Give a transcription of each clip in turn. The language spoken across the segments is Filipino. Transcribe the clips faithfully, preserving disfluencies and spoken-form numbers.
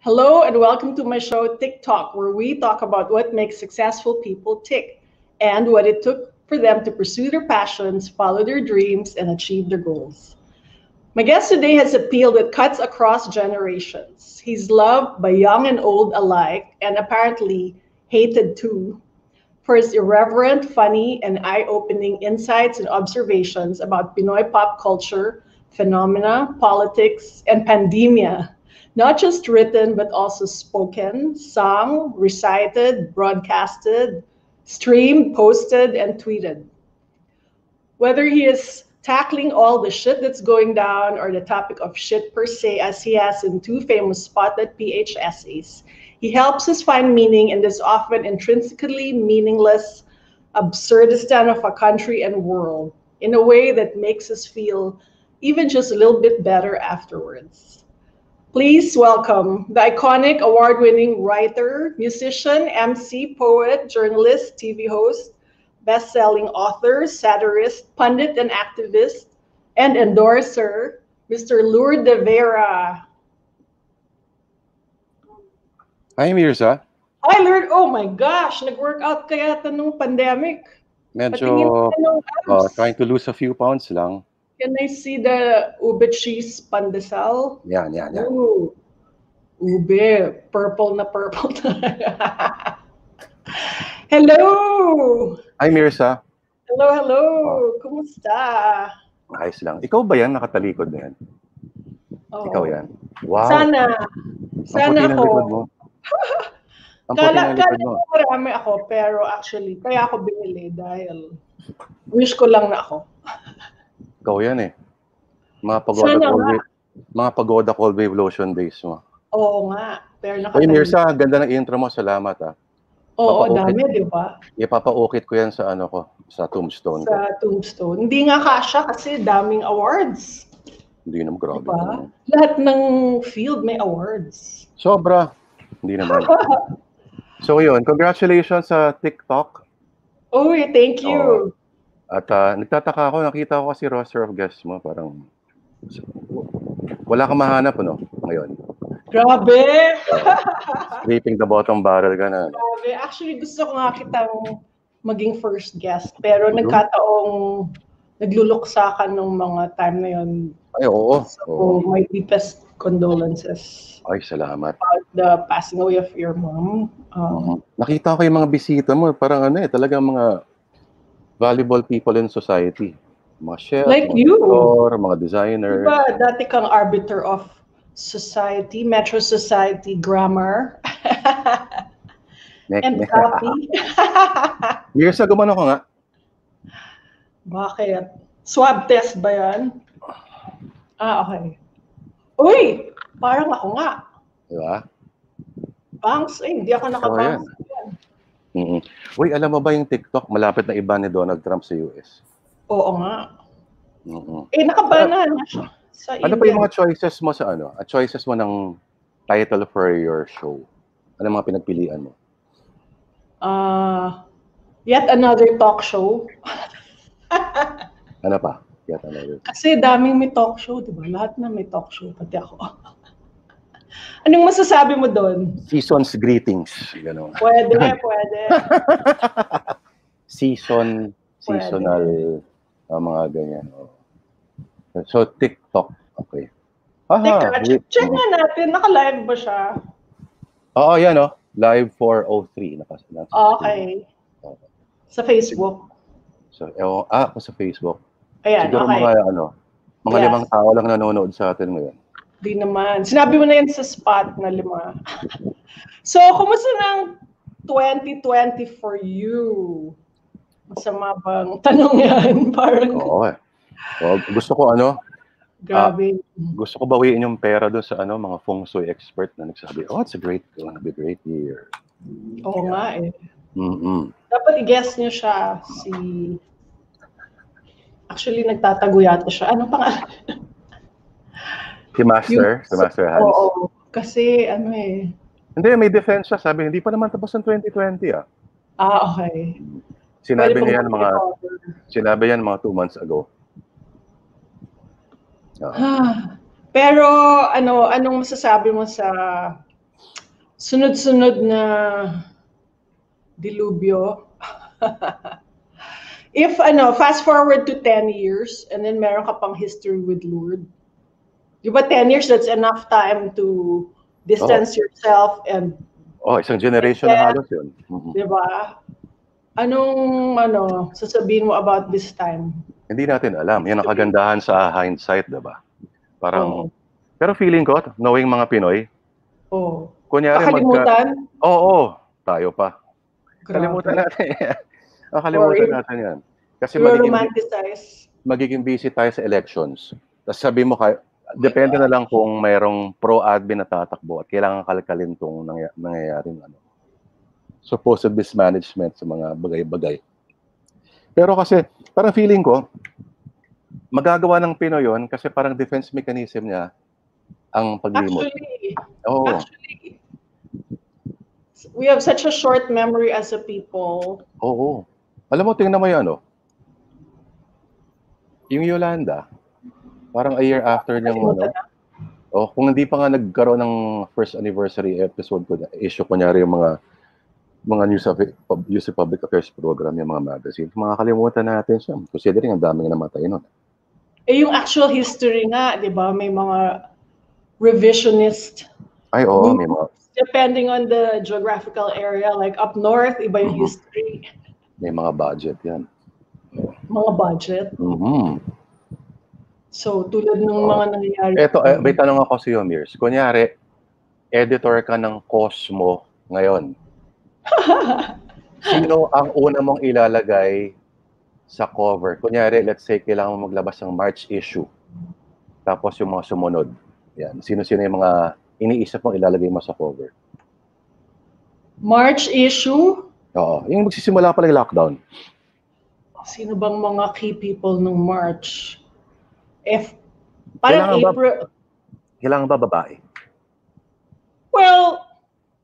Hello and welcome to my show TikTok, where we talk about what makes successful people tick and what it took for them to pursue their passions, follow their dreams, and achieve their goals. My guest today has appeal that cuts across generations. He's loved by young and old alike, and apparently hated too, for his irreverent, funny, and eye-opening insights and observations about Pinoy pop culture, phenomena, politics, and pandemia. Not just written, but also spoken, sung, recited, broadcasted, streamed, posted, and tweeted. Whether he is tackling all the shit that's going down or the topic of shit per se, as he has in two famous spotted P H essays, he helps us find meaning in this often intrinsically meaningless absurdistan of a country and world in a way that makes us feel even just a little bit better afterwards. Please welcome the iconic award-winning writer, musician, M C, poet, journalist, T V host, best-selling author, satirist, pundit, and activist, and endorser, Mister Lourdes de Vera. Hi, Mirza. Hi, Lourdes. Oh my gosh, nag-workout ka yata nung pandemic. Patingin Medyo ka ng uh, abs. trying to lose a few pounds lang. Can I see the ube cheese pandesal? Yan, yan, yan. Ooh, ube. Purple na purple na. Hello! Hi, Mirza. Hello, hello! Kumusta? Ayos lang. Ikaw ba yan? Nakatalikod na yan? Oh. Ikaw yan. Wow. Sana. Ang Sana puti ng likod mo. ako. Ang puti Kala, ng likod kala mo. ko marami ako, pero actually, kaya ako binili dahil wish ko lang na ako. Ikaw yan eh. Mga pagoda Sana cold nga. wave, mga pagoda cold wave lotion days mo. Oo nga. Pero Hey, nakatalikod. Mirza, ang ganda ng intro mo. Salamat ah. Oo, Papaukit. dami, di ba? Ipapaukit ko yan sa ano ko, sa tombstone ko. Sa tombstone. Hindi nga kasha kasi daming awards. Hindi naman grabe. Diba? naman. Lahat ng field may awards. Sobra. Hindi naman. So yun, congratulations sa TikTok. Uy, thank you. At uh, nagtataka ako, nakita ko kasi roster of guests mo, parang wala kang mahanap, ano, ngayon. Grabe! Scraping the bottom barrel ka na. Grabe. Actually, gusto ko nga kitang maging first guest. Pero nagkataong nagluluksa ka nung mga time na yun. Ay, oo. So, oo. my deepest condolences Ay, salamat. about the passing away of your mom. Um, Nakita ko yung mga bisita mo, parang ano eh, talagang mga valuable people in society. Mga chef, Like mga you. doctor, mga designer. Diba, dati kang arbiter of society, Metro Society grammar, Nek, and nek. copy. Mirza, gumano ko nga. Bakit? Swab test ba yan? Ah, okay. Uy! Parang ako nga. Diba? Banks, eh, hindi ako So, nakabanks. yan. Mm-mm. Uy, alam mo ba yung TikTok, malapit na iba ni Donald Trump sa U S? Oo nga. Mm-mm. Eh, nakabana na siya sa Ano pa India. yung mga choices mo sa ano? At choices mo ng title for your show? Ano mga pinagpilian mo? Ah, yet another talk show. Ano pa? Yet another. Kasi daming may talk show, di ba? Lahat na may talk show, pati ako. Anong masasabi mo doon? Season's greetings. Gano'n. Pwede, pwede. Season, seasonal, uh, mga ganyan. Oh. So, TikTok. Okay. Aha, Teka, check, wait. check nga natin. Naka-live ba siya? Oo, yan oh. Live four oh three. Nakas, nakas, Okay. Sa Facebook. So, ewan, ah, ako sa Facebook. Ayan, Siguro okay. mga ano, mga Yes. limang tao lang nanonood sa atin ngayon. Di naman. Sinabi mo na yan sa spot na lima. So, kumusta ng twenty twenty for you? Masama bang tanong yan? Parang, Oo eh. So, gusto ko ano, grabe. gusto ko bawiin yung pera doon sa ano, mga feng shui expert na nagsabi, oh, it's a great, gonna be a great year. Oo nga eh. Mm-mm. Dapat i-guess niyo siya si... Actually, nagtatago yata siya. Ano pangalan? Si Master, si Master Hans. Oo. Kasi ano eh. Hindi, may defense siya. Sabi, hindi pa naman tapos ng twenty twenty ah. Ah, okay. Sinabi Pwede niya pong yan mga, mag-recover. sinabi yan mga two months ago. Ah. Ah, pero ano, anong masasabi mo sa sunod-sunod na dilubyo. If, ano, fast forward to ten years, and then meron ka pang history with Lourdes. Di ba ten years, that's enough time to distance oh. yourself and... Oh, isang generation na halos yun. Mm-hmm. Di ba? Anong, ano, sasabihin mo about this time? Hindi natin alam. Yan ang kagandahan sa hindsight, di ba? Parang, oh. Pero feeling ko, knowing mga Pinoy, oh. kunyari Kakalimutan? Magka... Oo, oh, oh, tayo pa. Grabe. Kalimutan natin yan. Nakalimutan natin yan. Kasi magiging, magiging busy tayo sa elections. Tapos sabi mo, kay, depende na lang kung mayroong pro-admin na tatakbo at kailangan kalkalin itong nangy- nangyayaring ano, supposed mismanagement sa mga bagay-bagay. Pero kasi, parang feeling ko, magagawa ng Pinoy yun kasi parang defense mechanism niya ang paglimot. Actually, oh. actually, we have such a short memory as a people. Oo. Alam mo, tingnan mo yan, ano? Yung Yolanda, parang a year after niyang, ano, oh, kung hindi pa nga nagkaroon ng first anniversary episode ko, issue ko nyari yung mga mga news of news of public affairs program, yung mga magazine. Mga kalimutan natin siya. Considering ang daming namatay nun. Eh, yung actual history nga, di ba? May mga revisionist. Ay, oo, may mga... Depending on the geographical area, like up north, iba yung mm-hmm. history. May mga budget yan. Mga budget? Mm-hmm. So, tulad ng oh. mga nangyayari. Ito, eh, may tanong ako sa iyo, Mirs. Kunyari, editor ka ng Cosmo ngayon. Sino ang una mong ilalagay sa cover? Kunyari, let's say, kailangan mo maglabas ng March issue. Tapos yung mga sumunod. Yan. Sino-sino yung mga iniisip mong ilalagay mo sa cover? March issue? Oo. Yung magsisimula pala yung lockdown. Sino bang mga key people ng March? F. Parang kailangan April. Ba, kailangan ba babae? Well,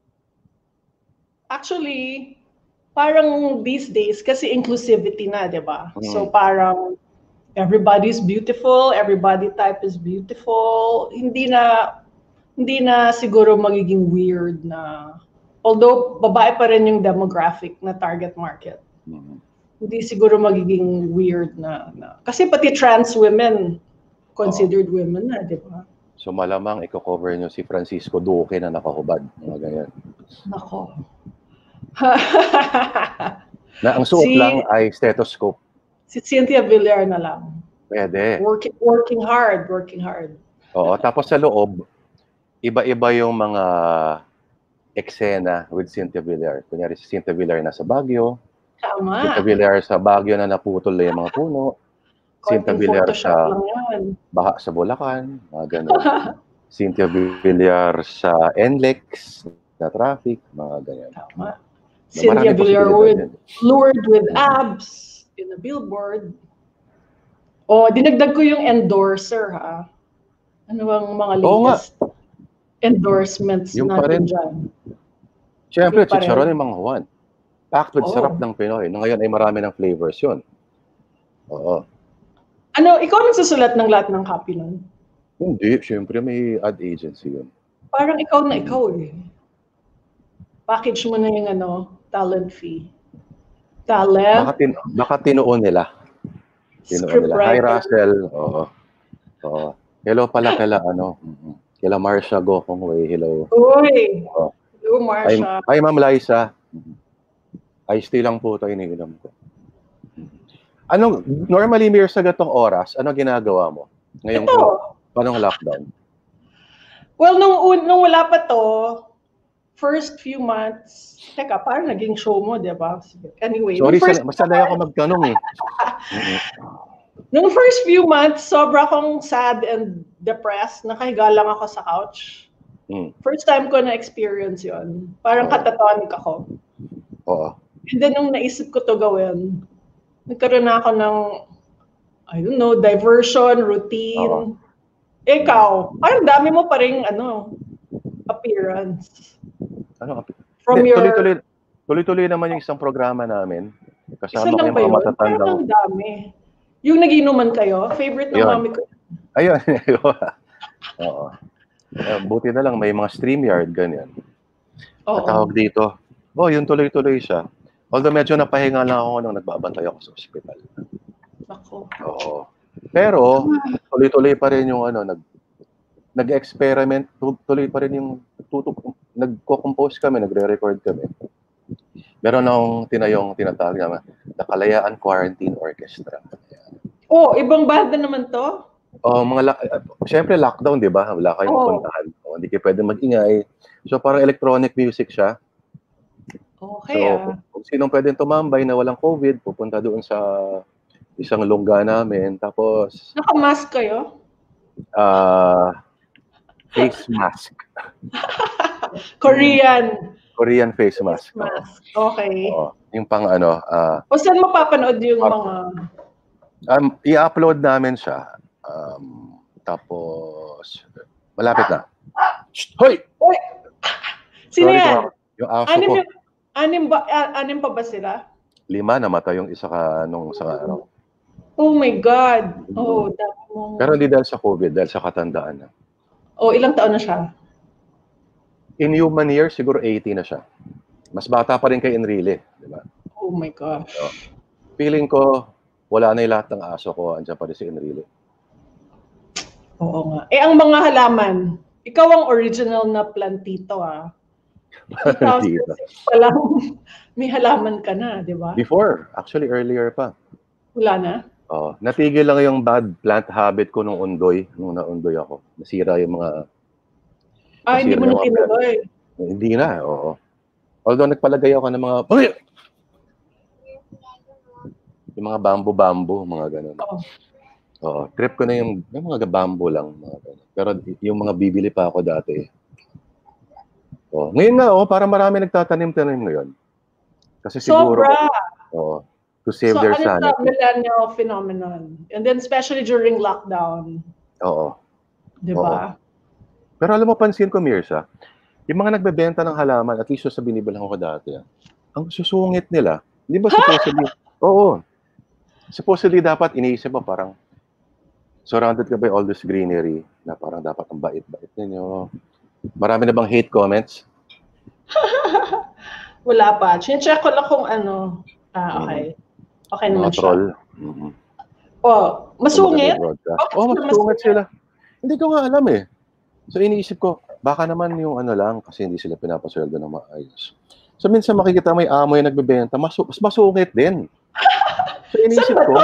actually, parang these days, kasi inclusivity na, di ba? Mm. So parang everybody's beautiful, everybody type is beautiful. Hindi na, hindi na siguro magiging weird na, although babae pa rin yung demographic na target market. Mm. Hindi siguro magiging weird na, na. Kasi pati trans women, considered oh. women na, di ba? So malamang i-cover nyo si Francisco Duque na nakahubad. Mga ganyan. Nako. Na ang suot si, lang ay stethoscope. Si Cynthia Villar na lang. Pwede. Working, working hard, working hard. Oo, tapos sa loob, iba-iba yung mga eksena with Cynthia Villar. Kunyari si Cynthia Villar nasa Baguio. Tama. Cynthia Villar sa Baguio na naputol na yung mga puno. Cynthia Villar sa baha sa Bulacan, mga ganun. Cynthia Villar sa N L E X na traffic, mga ganyan. Tama. Cynthia Villar with lured with abs in a billboard. Oh, dinagdag ko yung endorser, ha? Ano bang mga latest oh, endorsements yung natin dyan? Siyempre, chicharon yung mga Juan. Packed with oh. sarap ng Pinoy. Ngayon ay marami ng flavors yun. Oo. Ano, ikaw nagsusulat ng lahat ng copy nun? Hindi, siyempre may ad agency yun. Parang ikaw na ikaw eh. Package mo na yung ano, talent fee. Talent? Baka, tin baka tinuon nila. Tinuon nila. Hi, Russell. Oo. Oo. Hello pala kala, ano, kila Marcia Gokongwei. Hello. Uy! Oo. Hello, Marcia. Hi, Ma'am Liza. Ice tea lang po ito, iniinom ko. Anong, normally, Mir, sa gatong oras, ano ginagawa mo? Ngayong ito. Panong lockdown? Well, nung, nung wala pa to, first few months, teka, parang naging show mo, di ba? Anyway. Sorry, first, masanay ako magtanong eh. Nung first few months, sobra akong sad and depressed. Nakahiga lang ako sa couch. Hmm. First time ko na-experience yun. Parang oh. catatonic ako. Oo. And then, nung naisip ko to gawin, nagkaroon na ako ng, I don't know, diversion, routine. Oh. Ikaw, parang dami mo pa rin, ano, appearance. Ano appearance? From De, your... Tuloy-tuloy, tuloy-tuloy naman yung isang programa namin. Kasama ko yung mga matatandang. Parang dami. Yung nagiinuman kayo, favorite ng mami ko. Ayun. Oo. Uh, buti na lang, may mga StreamYard, ganyan. Oo. Tawag dito. Oh, yung tuloy-tuloy siya. Although medyo napahinga lang ako nung nagbabantay ako sa ospital. Ako. Oo. Pero tuloy-tuloy pa rin yung ano, nag nag-experiment, tuloy pa rin yung tutok, nagko-compose kami, nagre-record kami. Meron akong tinayong tinatawag naman, The Kalayaan Quarantine Orchestra. Oh, ibang banda naman to? Oh, mga la- syempre lockdown, 'di ba? Wala kayong Oo. puntahan. Oh, hindi kayo pwedeng mag-ingay. So parang electronic music siya. Okay, So, ah. kung sinong pwedeng tumambay na walang COVID, pupunta doon sa isang lungga namin. Tapos, Naka-mask kayo? ah face mask. Korean. Korean face mask. Face mask. Okay. Oo. Yung pang ano, ah O saan mapapanood yung mga... um, i-upload namin siya. Um, tapos, malapit na. Shh! Hoy! Uy! Sino Sorry, yan? kuma- yung aso Anim, ko. yung- anim, ba, ah, anim pa ba sila? Lima, namatay yung isa ka nung sa araw. Oh my God. Oh, dami mong... Pero hindi dahil sa COVID, dahil sa katandaan na. Oh, ilang taon na siya? In human years, siguro eighty na siya. Mas bata pa rin kay Enrile, di ba? Oh my gosh. So, feeling ko, wala na yung lahat ng aso ko, andyan pa rin si Enrile. Oo nga. Eh, ang mga halaman, ikaw ang original na plantito, ah. two thousand six pa lang, may halaman ka na, di ba? Before, actually earlier pa. Wala na? Oh, natigil lang yung bad plant habit ko nung undoy, nung naundoy ako. Nasira yung mga... Ah, hindi nasira mo yung na mga tinuloy. plant. Hindi na, oo. Although nagpalagay ako ng mga... Yung mga bamboo-bamboo, mga ganun. Oo. Oo, trip ko na yung, yung mga bamboo lang. Mga ganun. Pero yung mga bibili pa ako dati. Oh, ngayon nga, oh, parang marami nagtatanim-tanim ngayon. Kasi siguro... Sobra! Oh, to save So, their ano sanity. sa millennial phenomenon? And then especially during lockdown. Oo. Di ba? Pero alam mo, pansin ko, Mirza, yung mga nagbebenta ng halaman, at least sa binibilang ko dati, ang susungit nila. Hindi ba supposedly? Oo. Supposedly dapat iniisip mo parang surrounded ka by all this greenery na parang dapat ang bait-bait ninyo. Marami na bang hate comments? Wala pa. Chine-check ko lang kung ano. Ah, okay. Okay naman mga troll. siya. Mm-hmm. Oh, masungit? Okay, oh, masungit sila. Hindi ko nga alam eh. So iniisip ko, baka naman yung ano lang, kasi hindi sila pinapasweldo ng maayos. So minsan makikita may amo yung nagbebenta, mas, mas masungit din. So iniisip ko,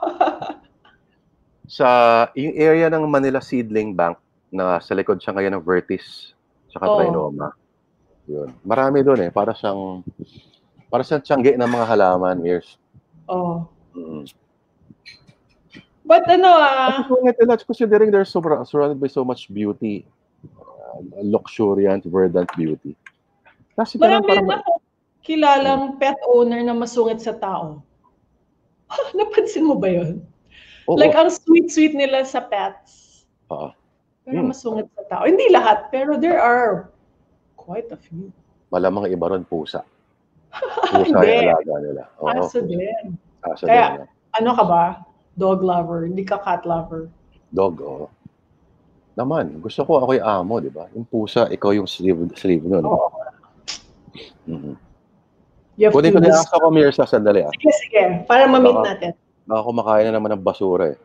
sa yung area ng Manila Seedling Bank, na sa likod siya ngayon ng Vertis, tsaka Oh. Trinoma. Yun. Marami doon eh, para siyang, para siyang tiyangge ng mga halaman, years. Oh. Mm. But ano ah, considering they're so, surrounded by so much beauty, uh, luxuriant, verdant beauty. Kasi marami parang, na ako kilalang pet owner na masungit sa tao. Napansin mo ba yun? oh, Like, oh. ang sweet-sweet nila sa pets. Uh, pero hmm. masungit sa tao. Hindi lahat, pero there are quite a few. Malamang iba ron pusa. Pusa yung alaga nila. Oo, aso din. Aso Kaya, din. ano ka ba? Dog lover, hindi ka cat lover. Dog, oo. Naman, gusto ko ako yung amo, di ba? Yung pusa, ikaw yung slave, slave nun. Oo. Mm-hmm. Kunin ko na yung aso ko, Mirza, sandali ah. Sige, sige. Para ma-meet baka, natin. Baka kumakain na naman ng basura eh.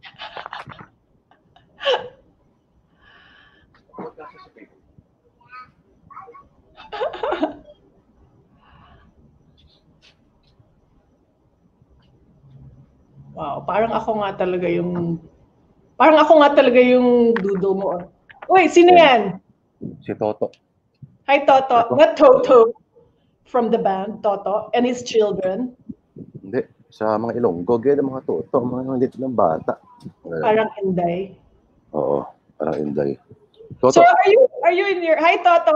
Wow, parang ako nga talaga yung parang ako nga talaga yung doodle mo. Uy, sino yan? Si Toto. Hi, Toto. Not Toto. From the band, Toto. And his children. Hindi. Sa mga Ilonggo, ganyan mga Toto. Mga liit ng bata. Parang Inday. Oo, parang Inday. Toto. So, are you, are you in your... Hi, Toto!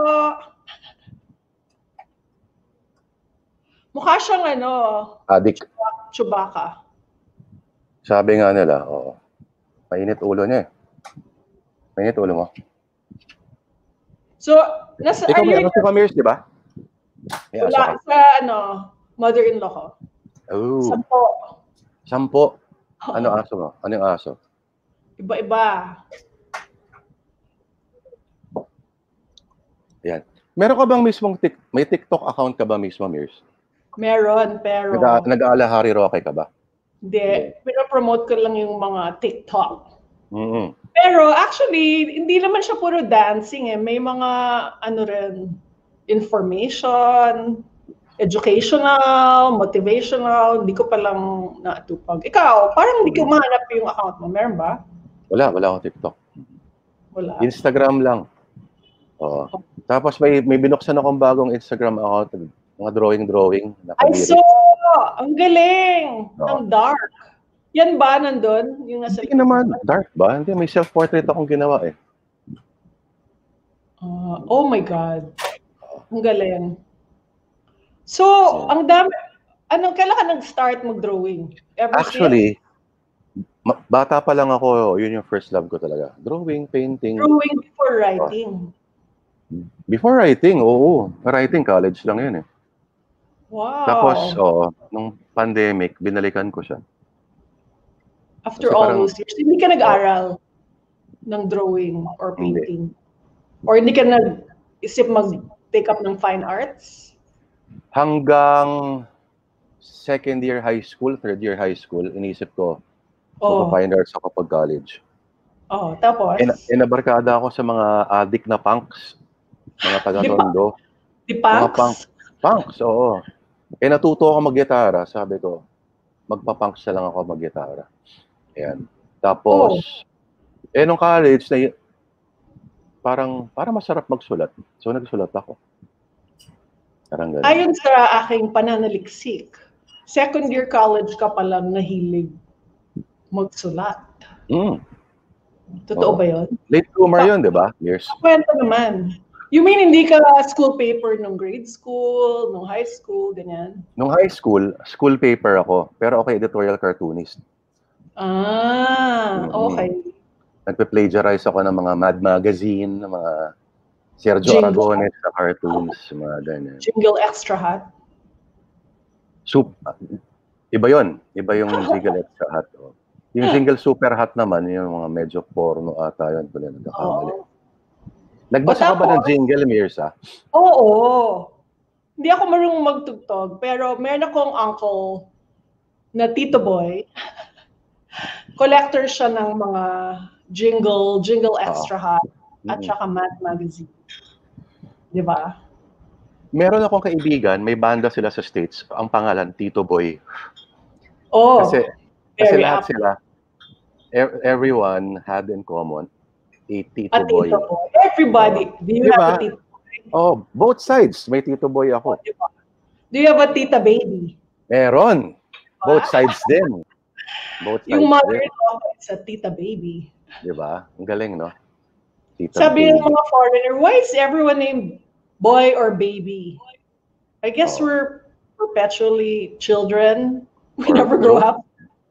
Mukha siyang ano... Adik. Chewbacca. Sabi nga nila, oo. Mainit ulo niya eh. Mainit ulo mo. So, nasa... Ikaw may you... ano si Kamirs, di ba? Wala, sa ano, mother-in-law ko. Oh. Sampo. Sampo. Ano aso mo? Ano yung aso? Iba-iba. Yan. Meron ka bang mismong, tik may TikTok account ka ba mismo, Mirs? Meron, pero... Nag- Nag-aalahari Roque ka ba? Hindi. Pinopromote ko lang yung mga TikTok. Mm-hmm. Pero actually, hindi naman siya puro dancing eh. May mga, ano rin, information, educational, motivational, hindi ko palang natupag. Ikaw, parang hindi ko mahanap yung account mo. Meron ba? Wala, wala akong TikTok. Wala. Instagram lang. Oo. Tapos may may binuksan akong bagong Instagram account, mga drawing-drawing. I saw! Ang galing! Oo. Ang dark. Yan ba nandun? Yung nasa Hindi naman. Dark ba? Hindi, may self-portrait akong ginawa eh. Uh, oh my God. Ang galing. So, ang dami, anong kailan ka nag-start mag-drawing? Ever Actually, ma- bata pa lang ako, yun yung first love ko talaga. Drawing, painting. Drawing before writing? Oh. Before writing, oo. Writing, college lang yun eh. Wow. Tapos, oo, nung pandemic, binalikan ko siya. After all parang, those years, hindi ka nag-aral ng drawing or painting? Hindi. Or hindi ka nag-isip mag-take up ng fine arts? Hanggang second year high school, third year high school, inisip ko, oh. Fine arts ako pag college. Oh, tapos? In inabarkada ako sa mga addict na punks, mga taga-Tondo. Di punks? Mga punks. Punks, oo. Eh, natuto ako mag-gitara. Sabi ko, magpa-punks na lang ako mag-gitara. Ayan. Tapos, oh. eh, nung college, na, parang, parang masarap magsulat. So, nagsulat ako. Parang ganun. Ayon sa aking pananaliksik, second year college ka palang nahilig magsulat. Mm. Totoo oh. ba yun? Late bloomer yun, di ba? Years. Kwento naman. You mean hindi ka school paper nung grade school, nung high school, ganyan? Nung high school, school paper ako. Pero okay, editorial cartoonist. Ah, okay. Nagpe-plagiarize ako ng mga Mad Magazine, ng mga Sergio Aragones na cartoons, mga ganyan. Jingle Extra Hot? Soup. Iba yun. Iba yung Jingle Extra Hot. Oh. Yung Jingle Super Hot naman, yung mga medyo porno ata yun. Kung nagkakamali. Oh. Nagbasa ka ba ng jingle, Mirza? Oo. Hindi ako marunong magtugtog, pero meron akong uncle na Tito Boy. Collector siya ng mga jingle, Jingle Extra Hot, oh. at saka Mad Magazine. Di ba? Meron akong kaibigan, may banda sila sa States, ang pangalan, Tito Boy. Oh, kasi, kasi lahat up. sila, everyone had in common a Tito, a Boy. Tito Boy. Everybody. Do you diba? have a Tito Boy? Oh, both sides. May Tito Boy ako. Oh, diba? Do you have a Tita Baby? Meron. Both sides din. Both sides yung mother-in-law is a Tita Baby. Diba? Ang galing, no? Tita Sabi Baby. ng mga foreigner, why is everyone named Boy or Baby? I guess oh. we're perpetually children. We or never grow up.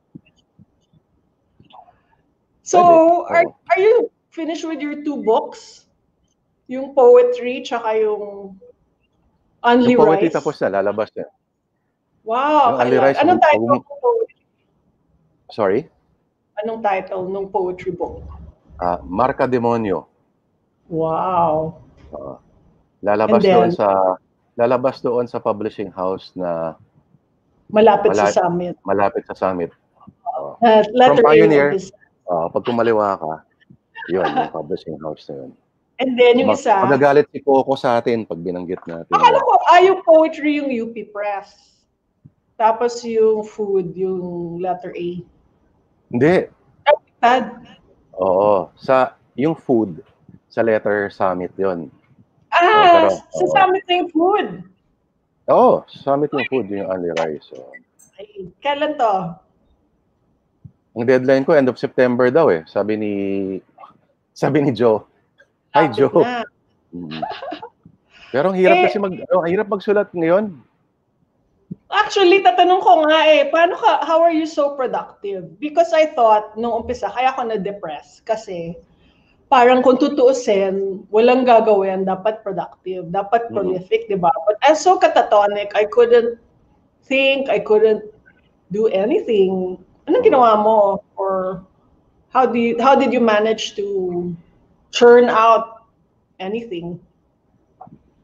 So, oh. are, are you finished with your two books? Yung poetry, tsaka yung Only yung poetry Rice? Tapos na, lalabas na. Wow. Only Rice. Anong title ng poetry? Sorry? Anong title ng poetry book? Uh, Marka Demonyo. Wow. Uh, lalabas then, doon sa lalabas doon sa publishing house na malapit, malapit sa Summit. Malapit sa Summit. Uh, uh, from Pioneer, uh, pag kumaliwa ka, yun, yung publishing house na yun. And then yung Mag, isa, magagalit si Coco sa atin pag binanggit natin. Akala ko, ah, yung poetry yung U P Press. Tapos yung food, yung letter A. Hindi. Bad. Oo. Sa, yung food, sa letter Summit yun. Ah, so, pero, sa oh. Summit na yung food. Oo, oh, Summit yung food, yung Only Rice. So. Ay, kailan to? Ang deadline ko, end of September daw eh. Sabi ni, sabi ni Joe. Hi, Joe. Mm. Pero ang hirap eh, kasi mag, ano, ang hirap magsulat ngayon. Actually, tatanong ko nga eh, paano ka, how are you so productive? Because I thought, nung umpisa, kaya ako na-depress. Kasi, parang kung tutuusin, walang gagawin, dapat productive, dapat prolific, mm-hmm. di ba? But I'm so catatonic, I couldn't think, I couldn't do anything. Anong ginawa mo? Or how do you, how did you manage to churn out anything?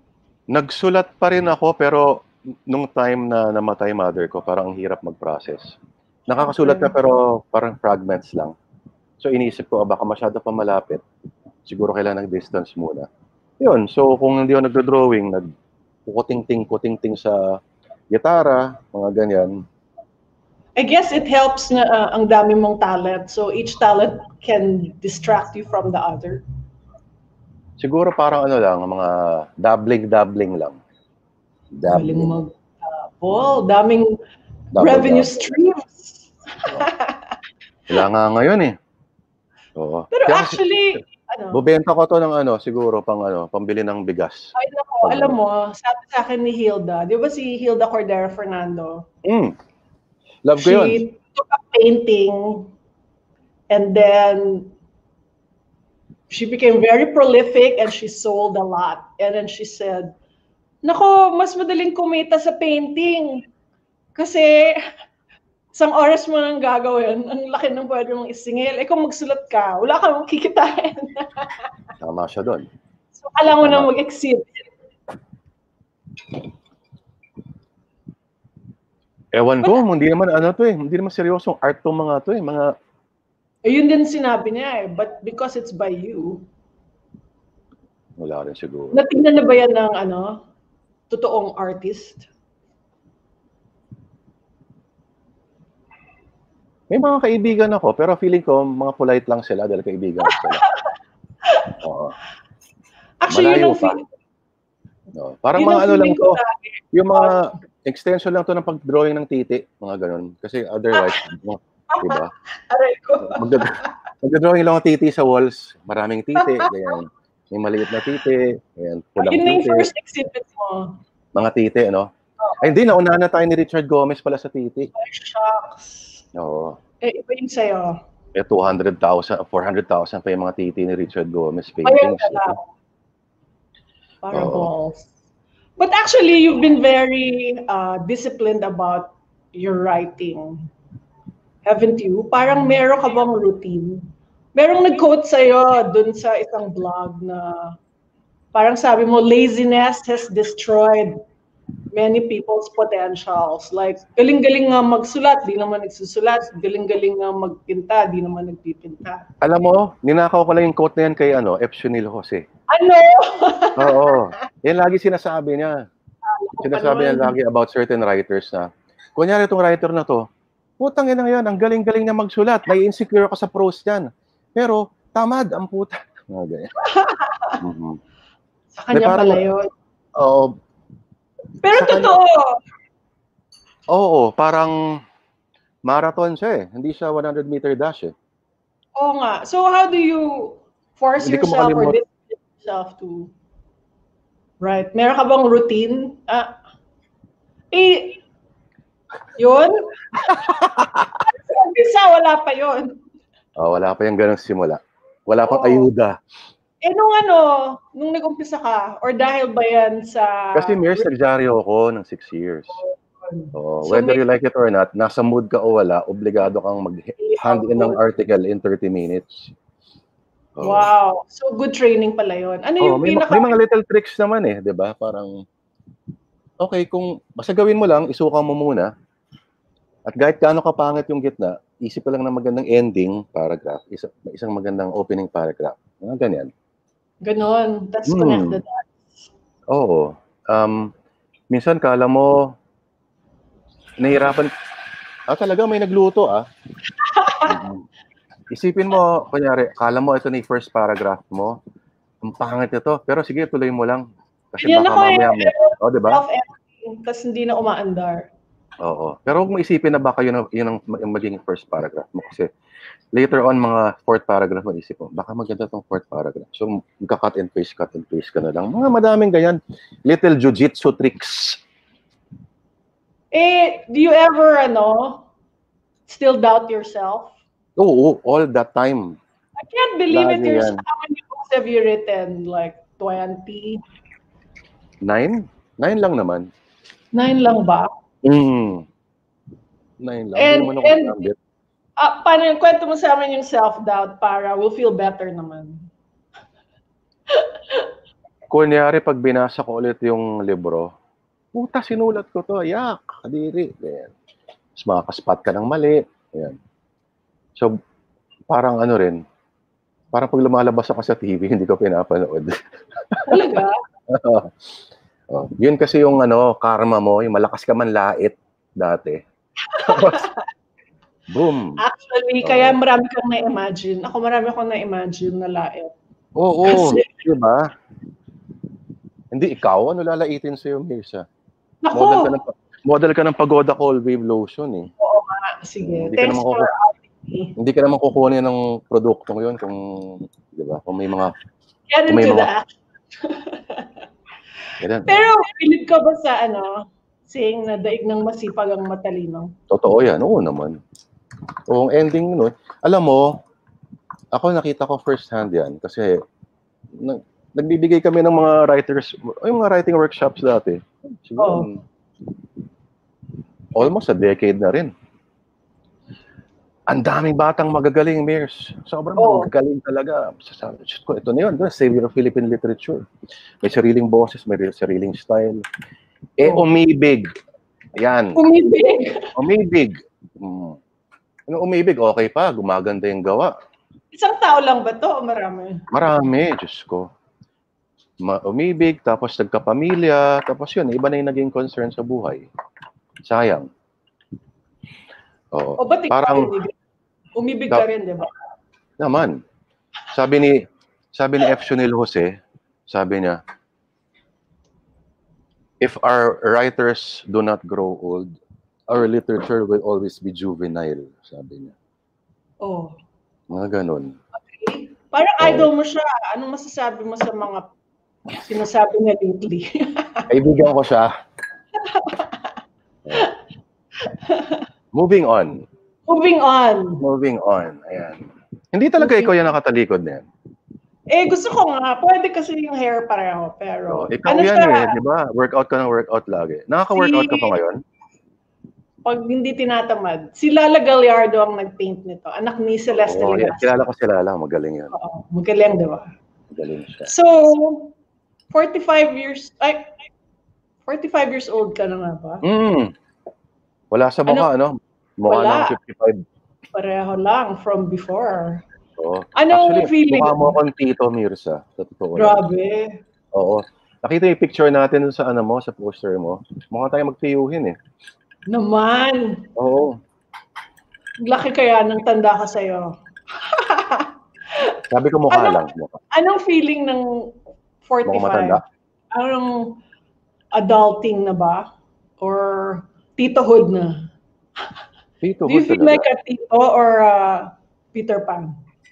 Nagsulat pa rin ako, pero nung time na namatay mother ko, parang ang hirap mag-process. Nakakasulat ka pero parang fragments lang. So iniisip ko, ah, baka masyado pa malapit. Siguro kailangan ng distance muna. Yun, so kung hindi ako nagdo-drawing, nag-kuting-ting, kuting-ting sa gitara, mga ganyan. I guess it helps na uh, ang dami mong talent. So each talent can distract you from the other. Siguro parang ano lang, mga dabbling-dabbling lang. Dabbling. Galing mag-double. Daming double, revenue double. Streams. Wala nga ngayon eh. Oo. Pero Kaya, actually, ano? Bubenta ko to ng ano, siguro pang ano, pambili ng bigas. Ay, nako, alam mo, sabi sa akin ni Hilda, di ba si Hilda Cordero Fernando? Mm. Love ko yun. She took a painting and then she became very prolific and she sold a lot. And then she said, nako, mas madaling kumita sa painting. Kasi isang oras mo nang gagawin, ang laki ng pwede mong isingil. Eh kung magsulat ka, wala kang kikitain. Tama siya doon. So alam mo na mag-exceed. Ewan ko, hindi naman ano to eh, hindi naman seryosong art tong mga to eh, mga... Ayun din sinabi niya eh, but because it's by you. Wala rin siguro. Natignan na ba yan ng ano, totoong artist? May mga kaibigan ako, pero feeling ko, mga polite lang sila dahil kaibigan sila. Oo. Actually, Malayo yun pa. No. Parang mga ano lang to, yung mga extension lang to ng pag-drawing ng titi, mga ganun. Kasi otherwise, ah, diba? Aray ko. Mag-drawing lang ng titi sa walls, maraming titi, ganyan. May maliit na titi, ganyan, pulang yun titi. Yun yung first exhibit mo. Mga titi, ano? Oh. Ay, hindi, nauna na tayo ni Richard Gomez pala sa titi. Ay, shucks. Oo. Eh, iba yung sa'yo. Eh, two hundred thousand, four hundred thousand pa yung mga titi ni Richard Gomez paintings. Ayun na lang. Para balls. But actually, you've been very uh, disciplined about your writing. Haven't you? Parang meron ka bang routine? Merong nag-quote sa'yo dun sa isang blog na parang sabi mo, laziness has destroyed many people's potentials. Like, galing-galing nga magsulat, di naman nagsusulat. Galing-galing nga magpinta, di naman nagpipinta. Alam mo, ninakaw ko lang yung quote na yan kay ano, Epsionil Jose. Ano? Oo. Yan lagi sinasabi niya. Sinasabi niya lagi about certain writers na, kunyari itong writer na to, putang ina yan, ang galing-galing niya magsulat. May insecure ako sa prose niyan. Pero, tamad ang puta. Okay. Mm-hmm. Sa kanya parang, pala yun. Oo. Pero totoo. Kanya, oo, parang marathon siya eh. Hindi siya one hundred meter dash eh. Oo nga. So how do you force Hindi yourself or discipline yourself to write? Meron ka bang routine? Ah, eh, yun? Isa, wala pa yun. Oh, wala pa yung ganong simula. Wala pang oh. ayuda. Eh, nung ano, nung nag-umpisa ka, or dahil ba yan sa... Kasi Mirs, nagdyaryo ako ng six years. Oh, so, whether may... you like it or not, nasa mood ka o wala, obligado kang mag-hand in ng article in thirty minutes. Oh. Wow. So, good training pala yun. Ano oh, yung may, pinaka... May mga little tricks naman eh, di ba? Parang, okay, kung basta gawin mo lang, isuka mo muna. At kahit gaano kapangit yung gitna, isip ka lang ng magandang ending paragraph, isa, isang magandang opening paragraph. Mga ganyan. Ganon. That's hmm. connected. Oo. Um, minsan, kala mo, nahihirapan, ah, talaga may nagluto, ah. Isipin mo, kunyari, kala mo ito na yung first paragraph mo, ang pangit ito, pero sige, tuloy mo lang. Kasi yan baka mamaya mo. O, diba? Tapos hindi na umaandar. Oo. Pero huwag mo isipin na baka yun ang, yun ang, yung magiging first paragraph mo. Kasi later on, mga fourth paragraph mo, isip mo, baka maganda itong fourth paragraph. So, magka-cut and paste, cut and paste ka na lang. Mga madaming ganyan. Little jujitsu tricks. Eh, do you ever, ano, still doubt yourself? Oo, all that time. I can't believe Lagi it. There's, how many books have you written? Like, twenty? Nine? Nine lang naman. Nine lang ba? Mm. Nine lang. And, Hindi naman and uh, paano yung kwento mo sa amin yung self-doubt para we'll feel better naman? kunyari pag binasa ko ulit yung libro, puta, sinulat ko to, yak, kadiri. Ayan. Tapos makakaspot ka ng mali. Ayan. So, parang ano rin, parang pag lumalabas ako sa T V, hindi ko pinapanood. Talaga? Oh, yun kasi yung ano, karma mo, yung malakas ka man lait dati. Boom. Actually, oh. Kaya marami kang na-imagine. Ako marami akong na-imagine na lait. Oo, kasi, diba? Hindi, ikaw, ano lalaitin sa'yo, Mirza? Model ka ng, model ka ng Pagoda Cold Wave Lotion, eh. Oo nga, sige. Hindi Thanks ka for asking me. Hindi ka naman kukunin ng produkto ngayon kung, di ba, kung may mga... Get into the action. Pero, bilib ka ba sa, ano, saying na daig ng masipag ang matalino? Totoo yan, oo naman. O, ang ending nun, alam mo, ako nakita ko first hand yan kasi na, nagbibigay kami ng mga writers, yung mga writing workshops dati. Siguro, oh. Almost a decade na rin. Ang daming batang magagaling, Mirs. Sobrang oh. magagaling talaga. Sasabi ko, ito na yun, savior of Philippine literature. May sariling boses, may sariling style. Eh, oh. umibig. Yan. Umibig. Umibig. Hmm. Ano umibig, okay pa, gumaganda yung gawa. Isang tao lang ba to o marami? Marami, Diyos ko. Ma umibig, tapos nagkapamilya, tapos yun, iba na yung naging concern sa buhay. Sayang. Oo. O ba't parang umibig? Umibig ka rin, di ba? Naman. Sabi ni, sabi ni F. Shunil Jose, sabi niya, if our writers do not grow old, our literature will always be juvenile, sabi niya. Oh. Mga ganun. Okay. Parang oh. idol mo siya. Anong masasabi mo sa mga sinasabi niya lately? Kaibigan ko siya. Moving on. Moving on. Moving on. Ayan. Hindi talaga Moving ikaw yan nakatalikod na yan. Eh, gusto ko nga. Pwede kasi yung hair pareho. Pero, so, ikaw ano yan siya? Eh, di ba? Workout ka ng workout lagi. Nakaka-workout si... ka pa ngayon? Pag hindi tinatamad. Si Lala Gallardo ang nag-paint nito. Anak ni Celeste oh, Legaspi. Kilala ko si Lala. Magaling yan. Oo. Magaling, di ba? Magaling siya. So, forty-five years, ay, forty-five years old ka na nga ba? Mm. Wala sa mukha, ano? ano? Mukha ng fifty-five. Pareho lang from before. Oo. Anong Actually, feeling? Mukha mo akong Tito Mirza. Totoo. Grabe. Oo. Nakita yung picture natin sa ano mo, sa poster mo. Mukha tayo magtiyuhin eh. Naman. Oo. Laki kaya ng tanda ka sa'yo. Sabi ko mukha anong, lang. Mukha. Anong feeling ng forty-five? Mukhang matanda? Anong adulting na ba? Or titohood na? Titohood Do you feel talaga. like a tito or a Peter Pan?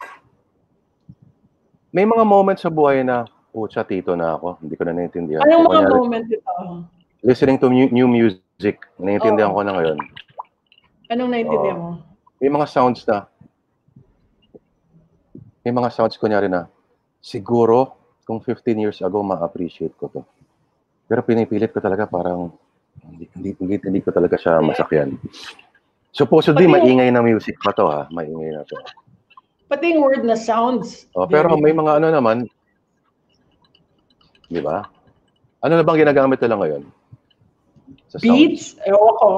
May mga moments sa buhay na, pucha, tito na ako. Hindi ko na naiintindihan. Anong so, mga kanyari, moment ito? Listening to new, new music. Naiintindihan oh. ko na ngayon. Anong naiintindihan uh, mo? May mga sounds na, may mga sounds kunyari na, siguro, kung fifteen years ago, ma-appreciate ko to. Pero pinipilit ko talaga parang, hindi, hindi, hindi, hindi ko talaga siya masakyan. Supposedly, pati maingay na music pa to ha. Maingay na to. Pati yung word na sounds. Oh, pero may mga ano naman, di ba? Ano na bang ginagamit nila ngayon? Sa beats? Ewan ko.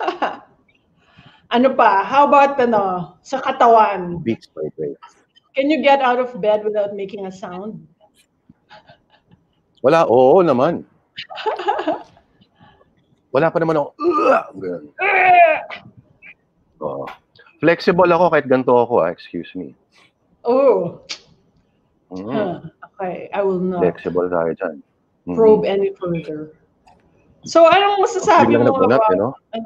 Ano pa? How about ano, sa katawan? Beats, by the way. Can you get out of bed without making a sound? Wala, oo naman. Wala pa naman ako, ganun. Oh. Flexible ako kahit ganito ako, ah. Excuse me. Oh. Mm. Huh. Okay, I will not. Flexible tayo dyan. Mm-hmm. Probe any further. So, anong masasabi mo about, about, you know? ano,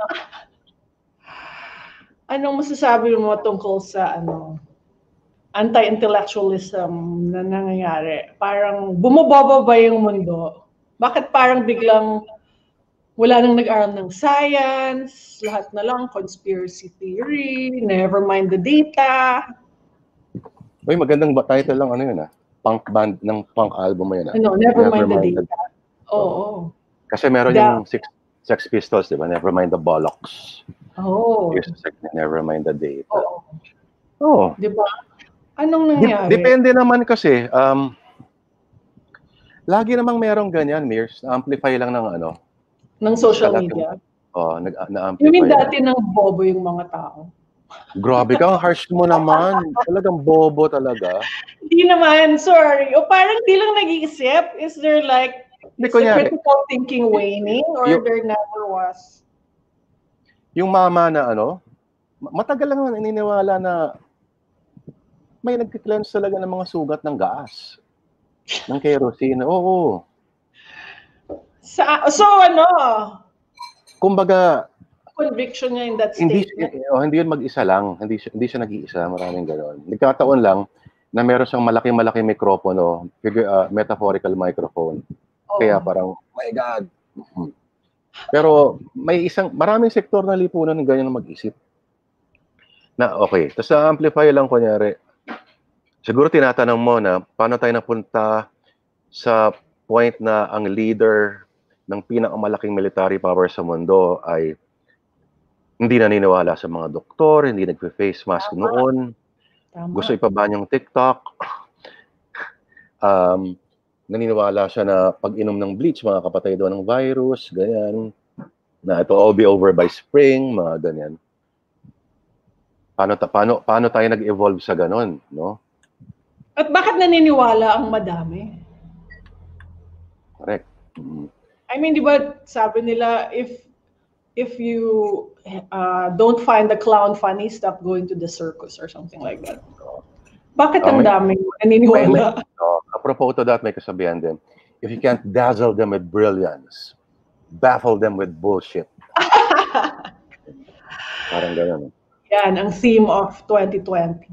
anong masasabi mo tungkol sa, ano, anti-intellectualism na nangyayari? Parang bumababa ba yung mundo? Bakit parang biglang wala nang nag-aral ng science, lahat na lang conspiracy theory, never mind the data? Uy, magandang title lang ano yun ah. Punk band ng punk album mo yun ah. Ano, never, never mind, mind the data. Oo. Oh, oh. Kasi meron da yung six, Sex Pistols, di ba? Never mind the bollocks. Oh. Never mind the data. Oo. Oh. Oh. Di ba? Anong nangyari? Depende naman kasi. Um, Lagi namang merong ganyan, Mirs. Na-amplify lang ng ano. Ng social media. Oo, oh, na-amplify. You mean dati nang bobo yung mga tao? Grabe ka, ang harsh mo naman. Talagang bobo talaga. Hindi naman, sorry. O parang di lang nag-iisip. Is there like, is the critical thinking waning or yung, there never was? Yung mama na ano, matagal lang naniniwala na may nag-cleanse talaga ng mga sugat ng gas. Ng kerosene. Oo. Sa, so ano? Kumbaga, conviction niya in that hindi, statement? Oh, hindi yun mag-isa lang. Hindi, hindi siya nag-iisa. Maraming gano'n. Nagkataon lang na meron siyang malaking-malaking mikropono, figure, uh, metaphorical microphone. Oh. Kaya parang, my God. Pero may isang, maraming sektor na lipunan ng ganyan mag-isip. Na okay. Tapos na-amplify lang, kunyari, siguro tinatanong mo na paano tayo napunta sa point na ang leader ng pinakamalaking military power sa mundo ay hindi naniniwala sa mga doktor, hindi nagpe-face mask Tama. noon. Tama. Gusto ipaban yung TikTok. Um, naniniwala siya na pag-inom ng bleach, makakapatay doon ng virus, ganyan. Na ito all be over by spring, mga ganyan. Paano, paano, paano tayo nag-evolve sa ganon, no? At bakit naniniwala ang madami? Correct. Mm-hmm. I mean, di ba sabi nila, if if you uh, don't find the clown funny, stop going to the circus or something like that. Bakit ang uh, daming naniniwala? Uh, apropos to that, may kasabihan din. If you can't dazzle them with brilliance, baffle them with bullshit. Parang gano'n. Yan, ang theme of twenty twenty.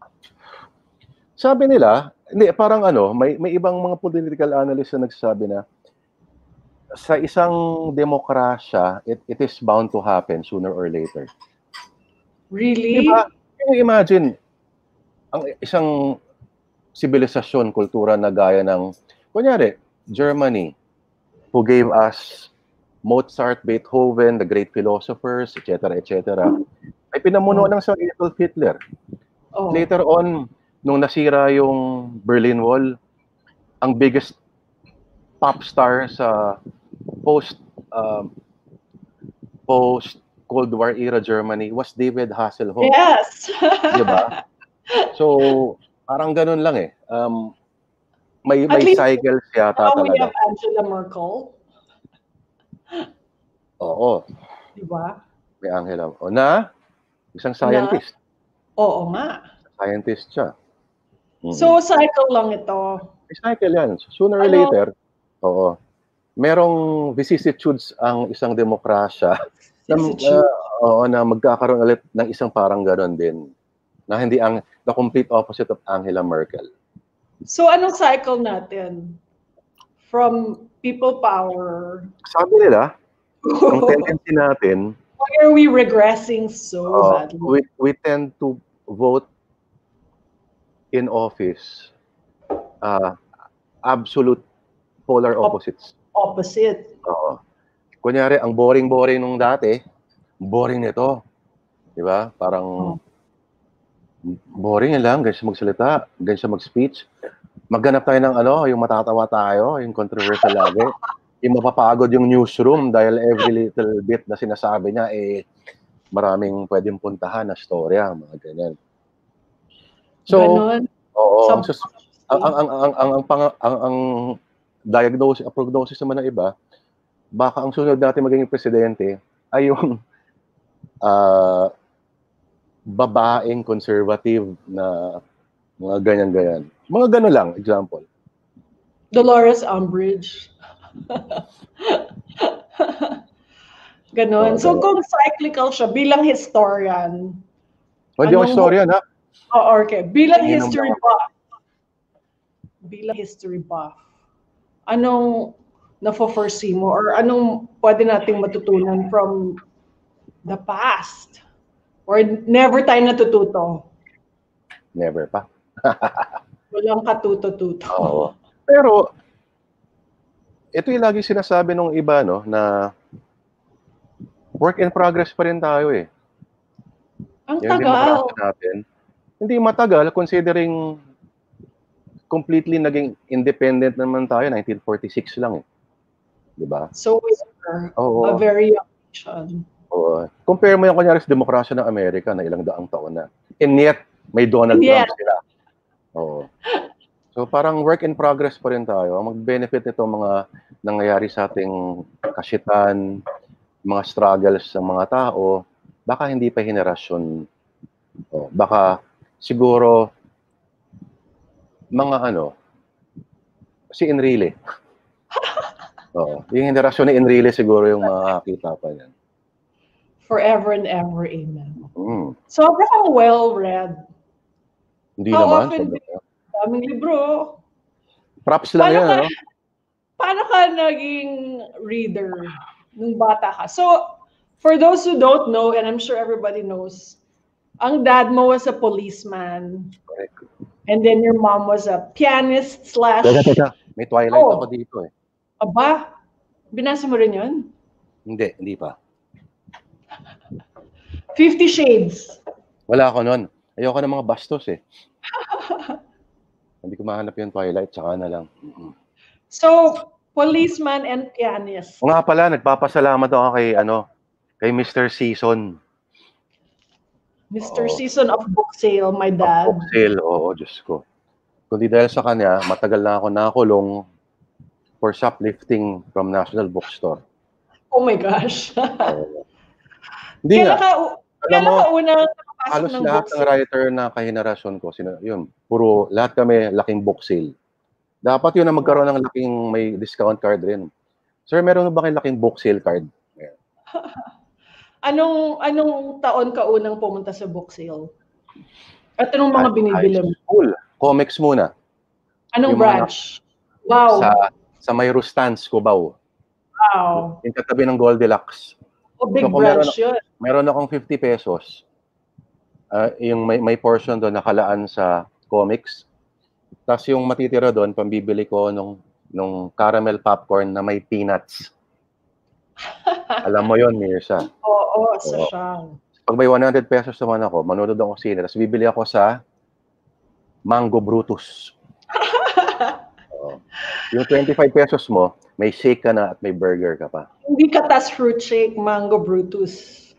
Sabi nila, hindi, parang ano, may, may ibang mga political analysts na nagsasabi na sa isang demokrasya, it, it is bound to happen sooner or later. Really? Diba? Imagine, ang isang sibilisasyon, kultura na gaya ng, kunyari, Germany, who gave us Mozart, Beethoven, the great philosophers, et cetera, et cetera, ay pinamuno oh. ng Sir Adolf Hitler. Oh. Later on, nung nasira yung Berlin Wall, ang biggest pop star sa post uh, post Cold War era Germany was David Hasselhoff. Yes. Diba? So, parang ganun lang eh. Um, may may cycles yata talaga. We have Angela Merkel. Oo. Diba? May Angela. O na, isang scientist. Na? Oo nga. Scientist siya. Mm-hmm. So, cycle lang ito. Cycle yan. Sooner or ano? later, oo. Merong vicissitudes ang isang demokrasya na, uh, oo, na magkakaroon ulit ng isang parang gano'n din. Na hindi ang the complete opposite of Angela Merkel. So, anong cycle natin? From people power? Sabi nila, ang tendency natin, why are we regressing so uh, badly? We, we tend to vote in office uh, absolute polar opposites. Opposite. Oo. Kunyari, ang boring-boring nung dati, boring nito. Di ba? Parang oh. boring lang, ganyan siya magsalita, ganyan siya mag-speech. Magganap tayo ng ano, yung matatawa tayo, yung controversial lagi. Yung mapapagod yung newsroom dahil every little bit na sinasabi niya, eh, maraming pwedeng puntahan na storya, mga ganyan. So, Ganon. Oo, ang, ang, ang, ang, ang, ang, ang, ang, ang diagnosis, ang prognosis naman ng iba, baka ang sunod natin magiging presidente ay yung uh, babaeng conservative na mga ganyan-ganyan. Mga gano'n lang, example. Dolores Umbridge. Ganon. Oh, so, kung cyclical siya, bilang historian. Hindi ako historian, ha? Oh, okay. Bilang history buff. Bilang history buff. Anong na-foresee mo or anong pwede nating matutunan from the past? Or never tayo natututo? Never pa. Walang katuto-tuto. Oo. Pero, ito yung lagi sinasabi ng iba, no, na work in progress pa rin tayo eh. Ang tagal. Natin. Hindi matagal considering completely naging independent naman tayo, nineteen forty-six lang eh. Di ba? So we are Oo. a very young nation. Oo. Compare mo yung kunyari sa demokrasya ng Amerika na ilang daang taon na. And yet, may Donald And yet. Trump sila. Oo. So parang work in progress pa rin tayo. Ang mag-benefit nito mga nangyayari sa ating kasitan, mga struggles ng mga tao, baka hindi pa henerasyon. Oh, baka siguro mga ano, si Enrile. Oo. Yung henerasyon ni Enrile siguro yung makakita pa yan. Forever and ever, amen. Mm. Sobrang well-read. Hindi How naman. often daming libro. Props lang paano yan, ka, no? Paano ka naging reader nung bata ka? So, for those who don't know, and I'm sure everybody knows, ang dad mo was a policeman. Correct. And then your mom was a pianist slash... Teka, teka. May Twilight oh. ako dito eh. Aba? Binasa mo rin yun? Hindi, hindi pa. Fifty Shades. Wala ako nun. Ayoko ng mga bastos eh. Hindi ko mahanap yung Twilight, tsaka na lang. Mm-hmm. So, policeman and pianist. O nga pala, nagpapasalamat ako kay, ano, kay Mister Season. Mister Oo. Season of Book Sale, my dad. Of Book Sale, oo, Diyos ko. Kundi dahil sa kanya, matagal na ako nakulong for shoplifting from National Bookstore. Oh my gosh. uh, hindi nga. Ka, alam mo, unang halos ng lahat ng writer na kahenerasyon ko, sino, yun, puro, lahat kami laking book sale. Dapat yun na magkaroon ng laking may discount card rin. Sir, meron ba kayong laking book sale card? Yeah. anong anong taon ka unang pumunta sa book sale? At anong mga binibili mo? School. Comics muna. Anong yung branch? Mga, wow. Sa, sa Mayro Stans, Cubao. Wow. Yung katabi ng Goldilocks. Oh, big so, branch meron, yun. Meron akong fifty pesos. Uh, yung may, may portion doon nakalaan sa comics. Tapos yung matitira doon, pambibili ko nung, nung caramel popcorn na may peanuts. Alam mo yon Mirza? Oo, oo, sa so, siyang. Pag may one hundred pesos naman ako, manonood ako sine, tapos bibili ako sa Mango Brutus. uh, yung twenty-five pesos mo, may shake ka na at may burger ka pa. Hindi katas fruit shake, Mango Brutus.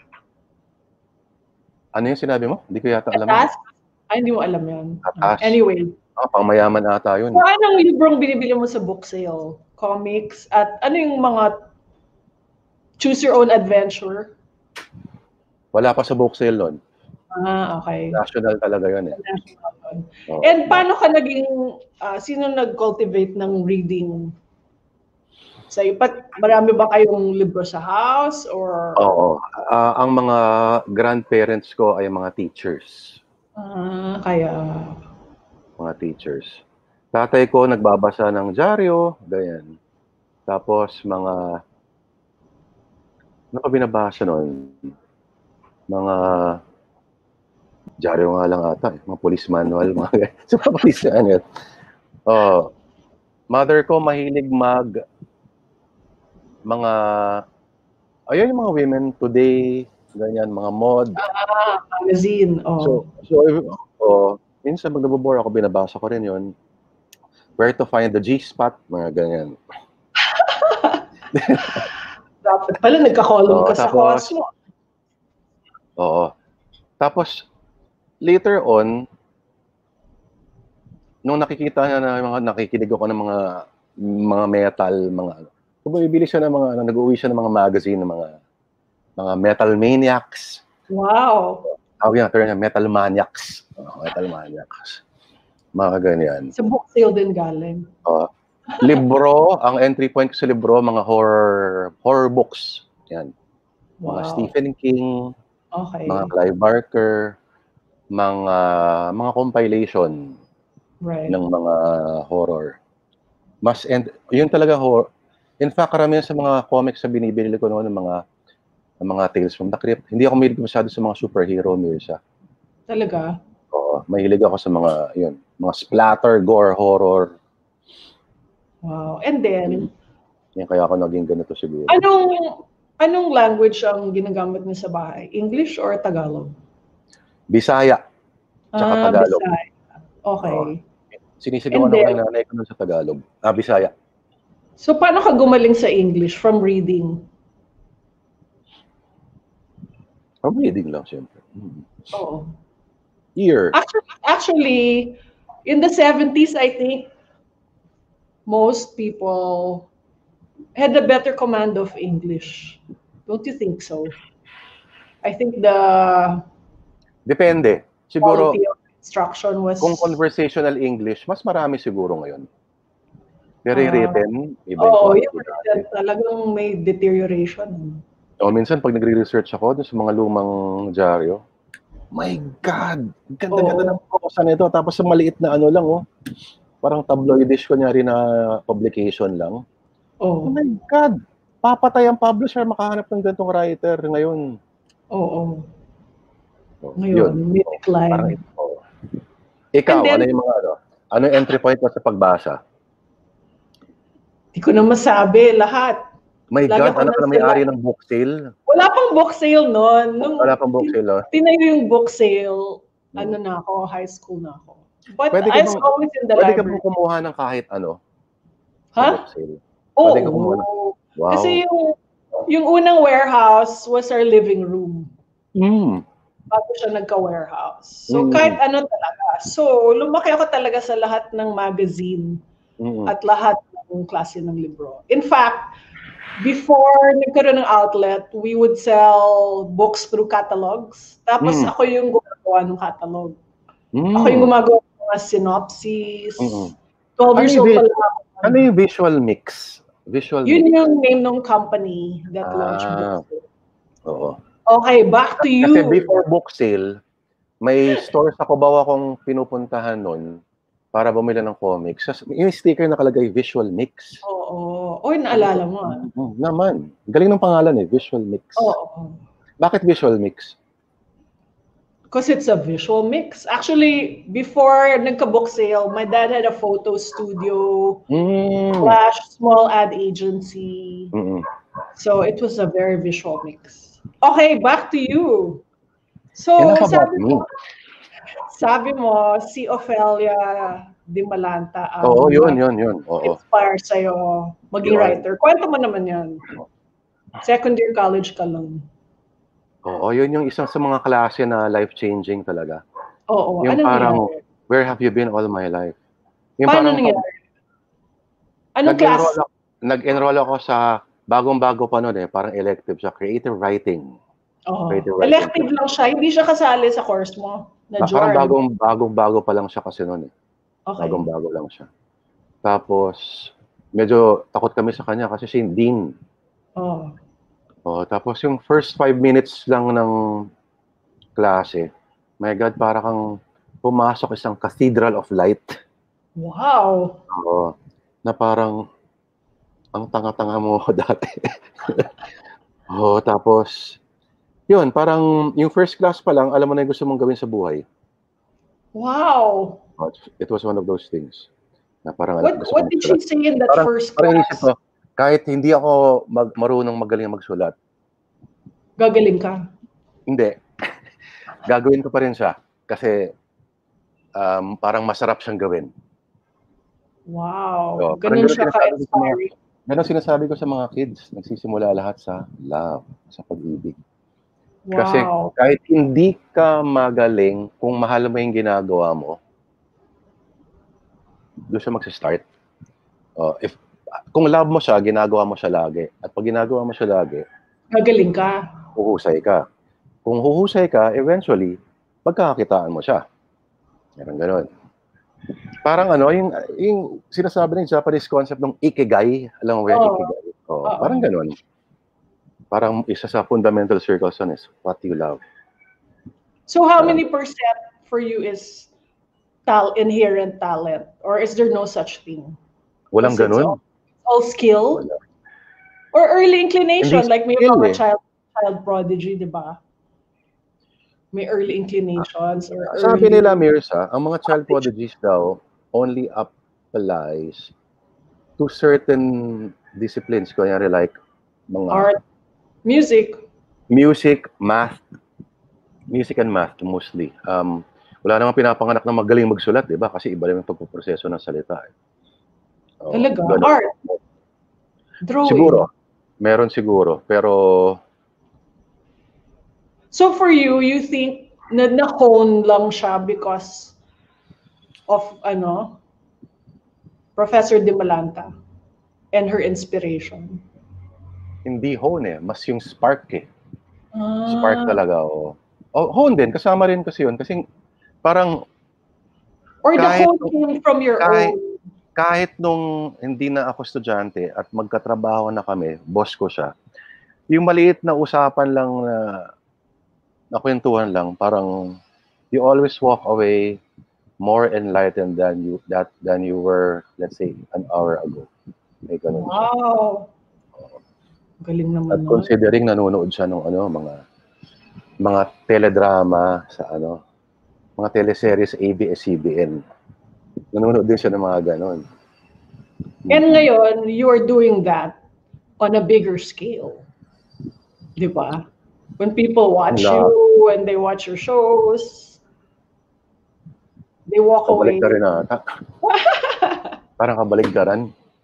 Ano yung sinabi mo? Hindi ko yata alam. Katas? Ay, hindi mo alam yun. Katas. Anyway. Oh, pangmayaman ata yun. So, anong librong binibili mo sa book sale? Comics? At ano yung mga choose your own adventure? Wala pa sa book sale nun. Ah, okay. National talaga yun eh. Oh. And paano ka naging, uh, sino nag-cultivate ng reading? Sa ipat, marami ba kayong libro sa house? Or? Oo. Uh, ang mga grandparents ko ay mga teachers. Ah, kaya... Mga teachers. Tatay ko nagbabasa ng dyaryo, ganyan. Tapos mga... Ano pa binabasa nun? Mga... Dyaryo nga lang ata. Mga police manual. Mga so, police manual. Oh, mother ko mahilig mag... mga... Ayun yung mga women today, ganyan, mga mod. Ah, magazine. Oh. So, so oh, minsan pag nabobore ako, binabasa ko rin yun. Where to find the G-spot, mga ganyan. Dapat pala nagka-column ka sa tapos, Cosmo. Oo. Tapos, later on, nung nakikita na, na mga, nakikinig ako ng mga mga metal, mga ano, bumibili siya ng mga, ano, nag-uwi siya ng mga magazine, ng mga mga metal maniacs. Wow. Tawag yan, term metal maniacs. Oh, metal maniacs. Mga ganyan. Sa book sale din galing. Uh, libro, ang entry point ko sa libro, mga horror horror books. Yan. Mga Wow. Stephen King, okay. mga Clive Barker, mga mga compilation right. ng mga horror. Mas, and, yun talaga horror. In fact, karamihan sa mga comics na binibili ko noon ng mga ng mga Tales from the Crypt. Hindi ako mahilig masyado sa mga superhero, Mirza. Talaga? Oo. Mahilig ako sa mga, yun, mga splatter, gore, horror. Wow. And then? Yan, kaya ako naging ganito siguro. Anong, anong language ang ginagamit niyo sa bahay? English or Tagalog? Bisaya. Tsaka ah, Tagalog. Bisaya. Okay. Oo. Sinisigawan ako ng nanay ko nun sa Tagalog. Ah, Bisaya. So, paano ka gumaling sa English from reading? From reading lang, siyempre. Hmm. Oo. Ear. Actually, actually, in the seventies, I think, most people had a better command of English. Don't you think so? I think the Depende. Siguro, quality of instruction was... kung conversational English, mas marami siguro ngayon. Pero uh, written, iba yung oh, quality. Oo, written talagang may deterioration. O, minsan, pag nagre-research ako sa mga lumang dyaryo, my God! Ganda-ganda ng prosa nito. Tapos sa maliit na ano lang, oh. Parang tabloidish ko nyari na publication lang. Oh. Oh my God! Papatay ang publisher makahanap ng gantong writer ngayon. Oo. So, ngayon, may decline. Parang, oh. Ikaw, then, ano yung mga ano? Ano yung entry point mo sa pagbasa? Hindi ko na masabi lahat. My Lagi God, ano ka na may-ari ng book sale? Wala pang book sale noon. Nung Wala pang book sale, oh. Tinayo yung book sale, hmm. ano na ako, high school na ako. But pwede I was bang, always in the pwede library. Pwede ka bang kumuha ng kahit ano? Ha? Book sale? Oo. Pwede ka kumuha ng... Wow. Kasi yung, yung unang warehouse was our living room. Mm. Bago siya nagka-warehouse. So, mm. kahit ano talaga. So, lumaki ako talaga sa lahat ng magazine mm. at lahat ng klase ng libro. In fact, before nagkaroon ng outlet, we would sell books through catalogs. Tapos mm. ako yung gumagawa ng catalog. Mm. Ako yung gumagawa ng mga synopsis. Mm. twelve years old pa lang. Ano yung visual mix? Visual Yun mix. yung name ng company that ah. launched books. Oo. Okay, back to you. Kasi before book sale, may stores ako bawa akong pinupuntahan nun para bumili ng comics. Yung sticker nakalagay, visual mix. Oo. Oy, naalala mo ah. Mm, naman. Galing ng pangalan eh, visual mix. Oo. Bakit visual mix? Because it's a visual mix. Actually, before nagka-book sale, my dad had a photo studio, mm. slash small ad agency. Mm-mm. So it was a very visual mix. Okay, back to you. So, sabi mo, sabi mo, si Ofelia Di Malanta ang Oo, yun, yun, yun. Oo. inspire sa'yo maging yun. Writer. Kwento mo naman yan. Second year college ka lang. Oo, yun yung isang sa mga klase na life-changing talaga. Oo. Yung anong parang, nangyari? Where have you been all my life? Yung Paano parang, nangyari? Anong nag-enroll class? Ako, nag-enroll ako sa bagong-bago pa noon eh, parang elective siya, creative writing. Oh, elective lang siya, hindi siya kasali sa course mo na ah, parang bagong bagong bago pa lang siya kasi noon eh. Okay. Bagong bago lang siya. Tapos medyo takot kami sa kanya kasi siya yung dean. Oh. Oh, tapos yung first five minutes lang ng klase, my God, para kang pumasok isang cathedral of light. Wow. Oo. Na parang ang tanga-tanga mo dati. Oh, tapos yun, parang yung first class pa lang, alam mo na yung gusto mong gawin sa buhay. Wow. It was one of those things. Na parang, what what did she say in that parang, first parang class? Ko, kahit hindi ako mag, marunong magaling magsulat. Gagaling ka? Hindi. Gagawin ko pa rin siya. Kasi um, parang masarap siyang gawin. Wow. So, ganun siya ka-inspiring. Ganun sinasabi ko sa mga kids. Nagsisimula lahat sa love, sa pag-ibig. Wow. Kasi kahit hindi ka magaling, kung mahal mo yung ginagawa mo, doon siya mag-start. Uh, if, kung love mo siya, ginagawa mo siya lagi. At pag ginagawa mo siya lagi, gagaling ka. Huhusay ka. Kung huhusay ka, eventually, pagkakakitaan mo siya. Meron ganun. Parang ano, yung, yung sinasabi ng Japanese concept ng ikigai, alam mo ba yung oh. ikigai? Oh, oh. Parang ganun. Parang isa sa fundamental circles on is what you love. So how many percent for you is tal inherent talent? Or is there no such thing? Walang ganun. All, all skill? Wala. Or early inclination? Hindi like may mga eh. child, child prodigy, di ba? May early inclinations. Or Sabi early... nila, Mirza, ang mga child prodigies daw only applies to certain disciplines. Kunyari like mga... Art. Music. Music, math. Music and math mostly. Um, wala namang pinapanganak na magaling magsulat, di ba? Kasi iba rin yung pagpuproseso ng salita. Eh. Oh, talaga? Ganun. Art? Drawing? Siguro. Meron siguro. Pero... So for you, you think na na-hone lang siya because of, ano, Professor De Malanta and her inspiration? Hindi hone eh. Mas yung spark eh. Ah. Spark talaga, oo. Oh, hone din. Kasama rin kasi yun. Kasi parang... Or the hone came from your kahit, own? Kahit nung hindi na ako estudyante at magkatrabaho na kami, boss ko siya, yung maliit na usapan lang na, na kwentuhan lang, parang you always walk away more enlightened than you that than you were, let's say, an hour ago. May ganun wow. siya. Galing naman. At considering nanonood siya ng ano, mga mga teledrama sa ano, mga teleseries A B S C B N. Nanonood din siya ng mga ganon. And ngayon, you are doing that on a bigger scale. Di ba? When people watch Wala. you, when they watch your shows, they walk away. Kabalik ka rin ata. Parang kabaligtaran.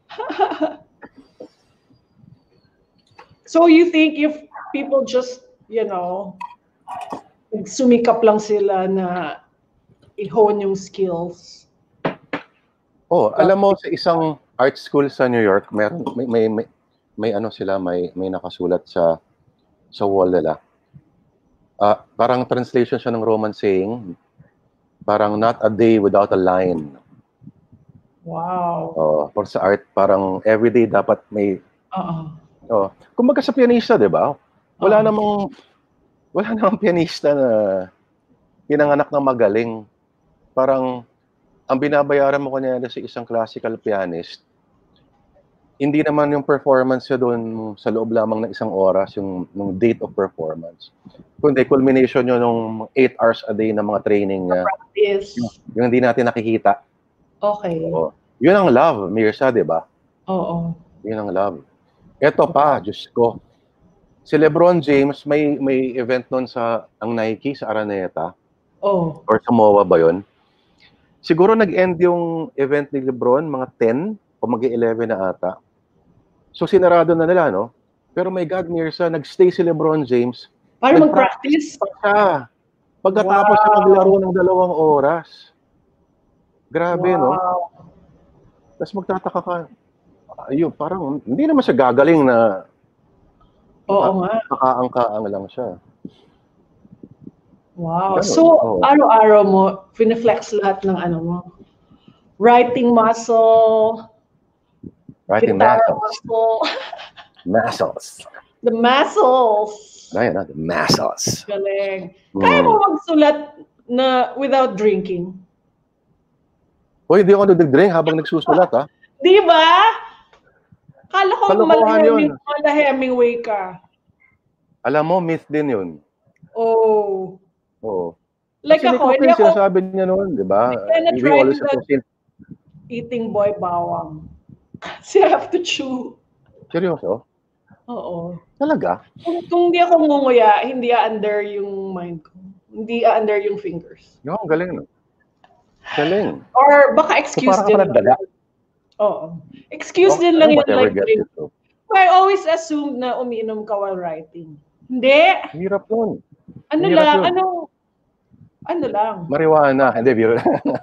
So you think if people just, you know, sumikap lang sila na i-hone yung skills? Oh, alam mo sa isang art school sa New York, meron may may may, may ano sila, may may nakasulat sa sa wall nila. Uh, parang translation siya ng Roman saying, parang not a day without a line. Wow. Oh, for sa art, parang everyday dapat may Oo. Oh, kumbaga sa pianista, 'di ba? Wala uh-huh. namang wala namang pianista na pinanganak ng magaling. Parang ang binabayaran mo kanya sa isang classical pianist, hindi naman yung performance niya doon sa loob lamang ng isang oras, yung nung date of performance. Kundi culmination yun nung eight hours a day na mga training niya. Practice. Yung, yung hindi natin nakikita. Okay. Oo. Yun ang love, Mirza, di ba? Oo. Yun ang love. Ito pa, Diyos ko. Si LeBron James, may may event noon sa ang Nike sa Araneta. Oh. Or sa M O A ba yun? Siguro nag-end yung event ni LeBron, mga ten o mag-eleven na ata. So sinarado na nila, no? Pero my God, Mirza, nag-stay si LeBron James. Para mag-practice? Pa siya. Pagkatapos wow. siya maglaro ng dalawang oras. Grabe, wow. no? Tapos magtataka ka, ayun, parang hindi naman siya gagaling na oo nga. Nakaangkaang lang siya. Wow. Ganun. So, oh. araw-araw mo, pineflex lahat ng ano mo. Writing muscle, writing muscles. muscle. Muscles. The muscles. Ayan, the muscles. Galing. Kaya mo magsulat na without drinking? Hoy, hindi ako nag-drink habang nagsusulat, ha? Di ba? Kala ko Heming, mala Hemingway ka. Alam mo, myth din yun. Oh. Oo. Like kasi ako, hindi ako... sinasabi niya noon, di ba? We always associate... Eating boy bawang. Kasi I have to chew. Seryoso? Oo. Talaga? Kung, kung hindi ako ngunguya, hindi under yung mind ko. Hindi under yung fingers. Yung no, galing, no? Galing. Or baka excuse so, din. Daga. Oo. Excuse oh, din lang yun. Like, I always assumed na umiinom ka while writing. Hindi. Hirap yun. Ano Hirap lang? yun. Ano? Ano lang? Marijuana. Hindi, biro.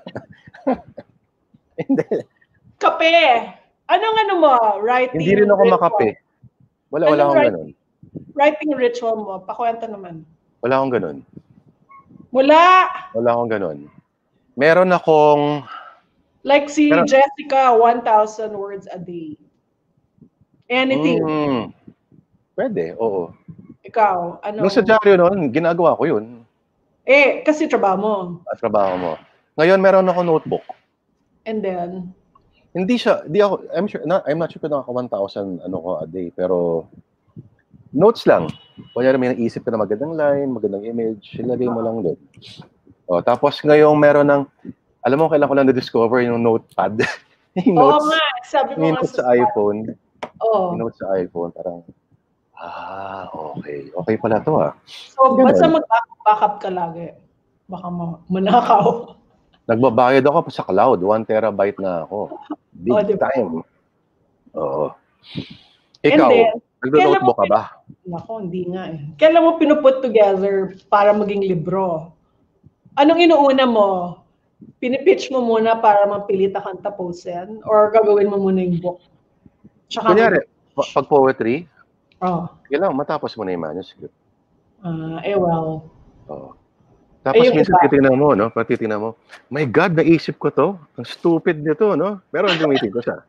Hindi. Kape. Anong ano mo? Writing Hindi rin ako ritual. Makape. Wala, wala akong ganun. Writing ritual mo. Pakwenta naman. Wala akong ganun. Wala. Wala akong ganun. Meron akong... Like si Meron... Jessica, one thousand words a day. Anything. Mm, pwede, oo. Ikaw, ano? Nung sa dyaryo noon, ginagawa ko yun. Eh, kasi trabaho mo. At trabaho mo. Ngayon, meron ako notebook. And then? Hindi siya, hindi ako, I'm sure, not, I'm not sure kung naka one thousand ano ko a day, pero notes lang. Kaya may naisip ka na magandang line, magandang image, ilagay mo lang doon. O, tapos ngayong meron ng, alam mo, kailan ko lang na-discover yung notepad. yung Oo notes, nga, sabi mo yung nga notes sa, sa iPhone. Oo. Yung notes sa iPhone, parang, ah, okay. Okay pala to ah. So, basta mag-backup ka lagi. Baka ma manakaw. Nagbabayad ako sa cloud. One terabyte na ako. Big Oh, diba? time. Oo. Ikaw, nagdo-notebook ka ba? Nako, hindi nga eh. Kailan mo pinuput together para maging libro? Anong inuuna mo? Pinipitch mo muna para mapilita kang tapusin? Or gagawin mo muna yung book? Tsaka kunyari, pag poetry, oh. kailangan matapos mo na yung manuscript. Uh, eh well. Oh. Tapos eh, minsan titignan mo, no? Patitignan mo, my God, naisip ko to. Ang stupid nito, no? Pero gamitin ko siya.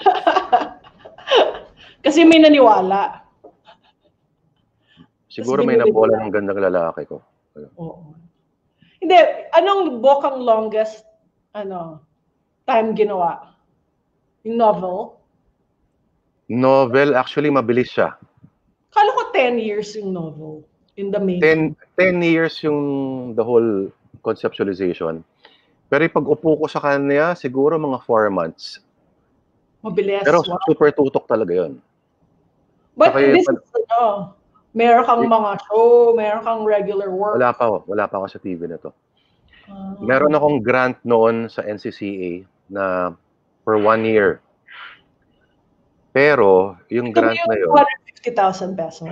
Kasi may naniwala. Siguro may nabola ng gandang lalaki ko. Oo. Hindi, anong book ang longest ano, time ginawa? Yung novel? Novel, actually, mabilis siya. Kala ko ten years yung novel. In the main. ten, ten years yung the whole conceptualization. Pero pag upo ko sa kanya, siguro mga four months. Mabilis. Pero wow. Super tutok talaga yun. But so, this is, ano, meron kang mga show, meron kang regular work. Wala pa, wala pa ako sa T V na to. Uh, meron akong grant noon sa N C C A na for one year. Pero, yung grant na yun... one hundred fifty thousand pesos.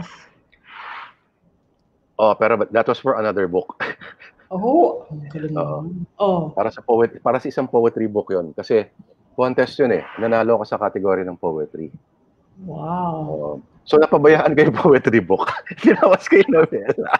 Oh, pero that was for another book. Oh, galing uh, oh. Para sa poet, para sa isang poetry book yun. Kasi, contest yun eh. Nanalo ka sa category ng poetry. Wow. Uh, so, napabayaan kayo poetry book. Ginawas kayo novela.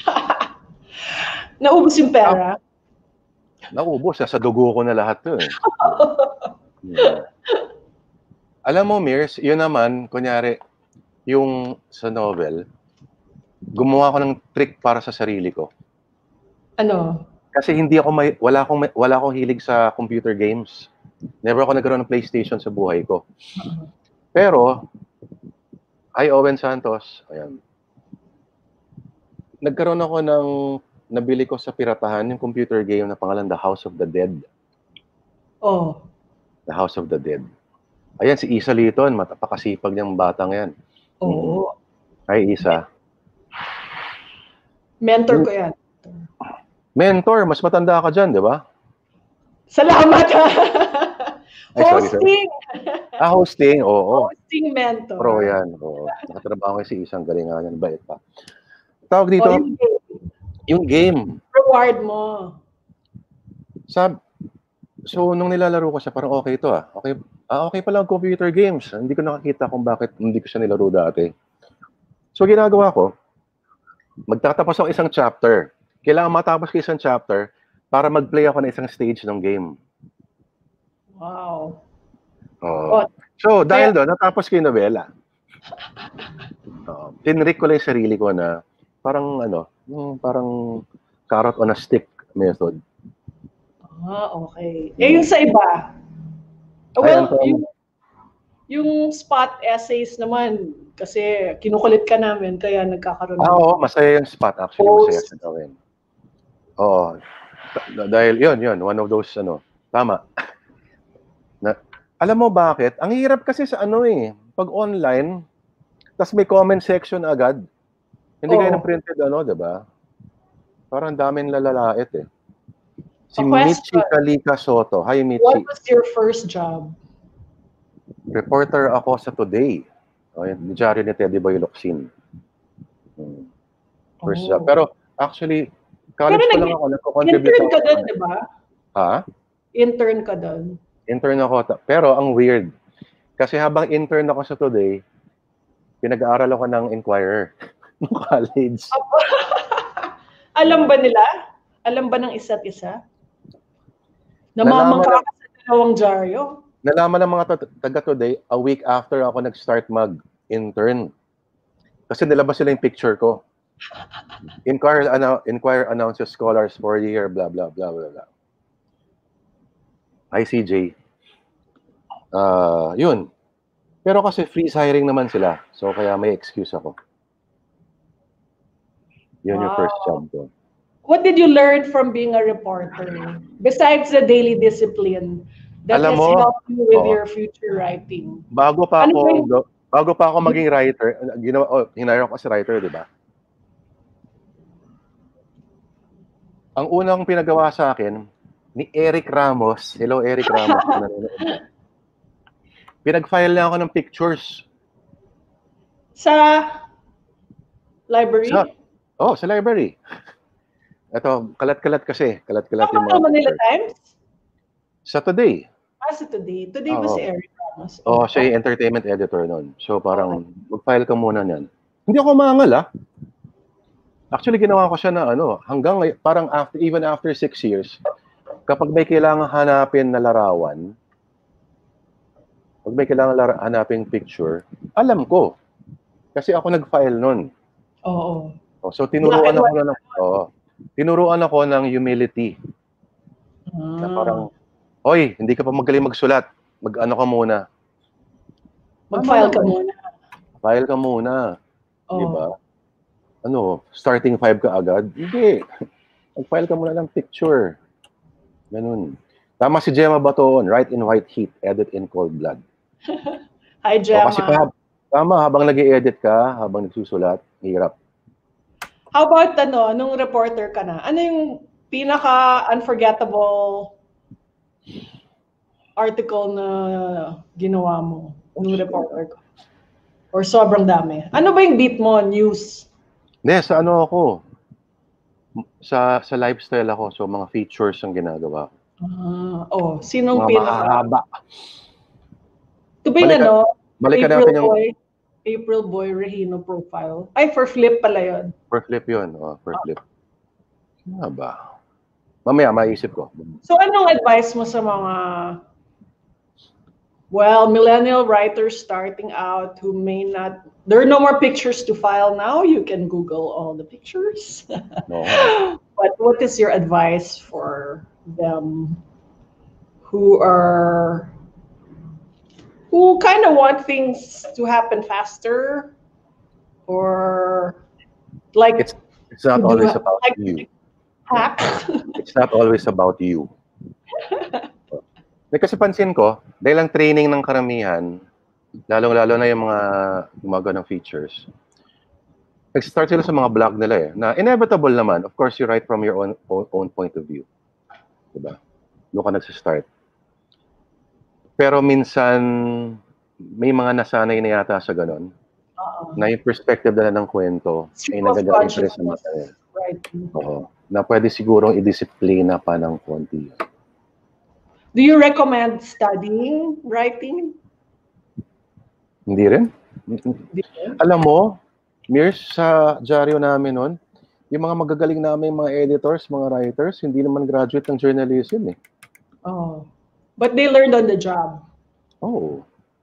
Naubos yung pera? Naubos. Sa dugo ko na lahat to eh. Yeah. Alam mo, Mirs, yun naman, kunyari, yung sa novel, gumawa ko ng trick para sa sarili ko. Ano? Kasi hindi ako may, wala akong, wala akong hilig sa computer games. Never ako nagkaroon ng PlayStation sa buhay ko. Pero, ay Owen Santos, ayan. Nagkaroon ako ng, nabili ko sa piratahan, yung computer game na pangalan The House of the Dead. Oh. The House of the Dead. Ayan, si Isa Liton, matapakasipag niyang batang yan. Oo. Ay, Isa. Mentor ko yan. Mentor, mas matanda ka dyan, di ba? Salamat! Ay, sorry, hosting! Sorry. Ah, hosting, oo. Hosting mentor. Pro yan, oo. Nakatrabaho ko si Isang galingan yan, bait pa. Tawag dito, oh, yung, game. yung game. Reward mo. Sab So, nung nilalaro ko siya, parang okay ito ah. Okay, ah, okay pala ang computer games. Hindi ko nakakita kung bakit hindi ko siya nilaro dati. So, ginagawa ko, magtatapos ako isang chapter. Kailangan matapos ko isang chapter para mag-play ako ng isang stage ng game. Wow. Oh. So, dahil doon, natapos ko yung novela. Uh, tinrick ko lang yung sarili ko na parang, ano, yung parang carrot on a stick method. Ah, okay. Eh, yung sa iba? Well, Ay, yung, yung spot essays naman, kasi kinukulit ka namin, kaya nagkakaroon. Ah, oo, masaya yung spot actually. Post. Masaya sa gawin. Oo. Dahil yun, yun, one of those, ano, tama. Na, alam mo bakit? Ang hirap kasi sa ano eh, pag online, tas may comment section agad. Hindi kayo ng printed, ano, diba? Parang daming lalalait eh. Si Michi Kalika Soto. Hi, Michi. What was your first job? Reporter ako sa Today. O, yung diary ni Teddy Boy Locsin. Hmm. First oh. job. Pero actually, college Pero ko lang ako. Nagko-contribute intern ka doon, di ba? Ha? Intern ka doon. Intern ako. Pero ang weird. Kasi habang intern ako sa Today, pinag-aaral ako ng Inquirer ng college. Alam ba nila? Alam ba ng isa't isa? Namamangka ka sa dalawang dyaryo? Nalaman ng mga taga-Today a week after ako nag-start mag-intern. Kasi nilabas sila yung picture ko. Inquire, ano, Inquire announces scholars for a year, blah, blah, blah, blah, blah. I C J. Uh, yun. Pero kasi freeze hiring naman sila. So, kaya may excuse ako. Yun wow. Yung first job ko. What did you learn from being a reporter? Besides the daily discipline that Alam has mo, helped you with oh, your future writing. Bago pa ano ako, yung... bago pa ako maging writer, ginawa, oh, hinire ako as writer, di ba? Ang unang pinagawa sa akin, ni Eric Ramos. Hello, Eric Ramos. Pinag-file na ako ng pictures. Sa library? Sa, oh, sa library. Ito, kalat-kalat kasi. Kalat-kalat yung mga... Sa Manila Times? Sa Today. Ah, sa Today. Today ba si Eric Ramos? Oo, oh, siya yung entertainment editor nun. So parang, okay, mag-file ka muna niyan. Hindi ako maangal, ah. Actually, ginawa ko siya na ano, hanggang parang after, even after six years, kapag may kailangan hanapin na larawan, pag may kailangan lara- hanapin picture, alam ko. Kasi ako nag-file nun. Oo. Oh, so tinuruan ako na ng, oh, tinuruan ako ng humility. Ah. Na parang, hoy, hindi ka pa magaling magsulat. Mag-ano ka muna. Mag-file ka muna. File ka muna. Oh. Diba? Ano, starting five ka agad? Hindi. Mag-file ka muna ng picture. Ganun. Tama si Gemma Batoon, write in white heat, edit in cold blood. Hi, Gemma. O, kasi pa, tama, habang nag-i-edit ka, habang nagsusulat, hirap. How about, ano, nung reporter ka na, ano yung pinaka-unforgettable article na ginawa mo nung reporter ka? Or sobrang dami? Ano ba yung beat mo? News? Hindi, sa ano ako, sa sa lifestyle ako, so mga features ang ginagawa. Ah, oh, sinong mga pinaka? Mahaba. Ito ba yung ano, balikan April natin yung Boy, April Boy Regino profile. Ay, for Flip pala yun. For Flip yun, oh, for Flip. Ano ba? Mamaya, maisip ko. So, anong advice mo sa mga, well, millennial writers starting out who may not, there are no more pictures to file now. You can Google all the pictures. No. But what is your advice for them who are, who kind of want things to happen faster, or like it's it's not always about like you. Hacks. It's not always about you. Kasi pansin ko, dahil ang training ng karamihan, lalong-lalo na yung mga gumagawa ng features, nag-start sila sa mga blog nila eh, na inevitable naman, of course, you write from your own own, own point of view. Diba? Doon ka nag-start. Pero minsan, may mga nasanay na yata sa ganon, uh-huh, na yung perspective na ng kwento ay nagagaling sa mata niya. Right. Oo. Na pwede sigurong i-disiplina pa ng konti. Do you recommend studying writing? Hindi rin. Alam mo, Mirs, sa dyaryo namin nun, yung mga magagaling namin mga editors, mga writers, hindi naman graduate ng journalism eh. Oh. But they learned on the job. Oh.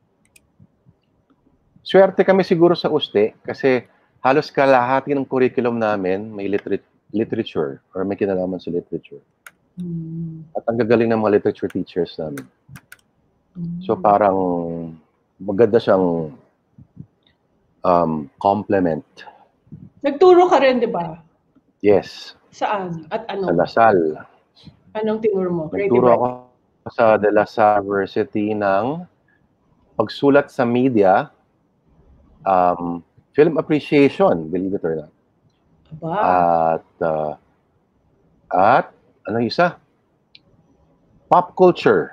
Swerte kami siguro sa U S T E kasi halos kalahati ng curriculum namin may liter literature or may kinalaman sa literature. Mm. At ang gagaling ng mga literature teachers namin. Mm. So parang maganda siyang um, complement. Nagturo ka rin, di ba? Yes. Saan? At ano? Sa Lasal. Anong tinuro mo? Nagturo ako sa De La Salle University ng pagsulat sa media, um, film appreciation, believe it or not. Aba. At, uh, at, ano isa? Pop culture.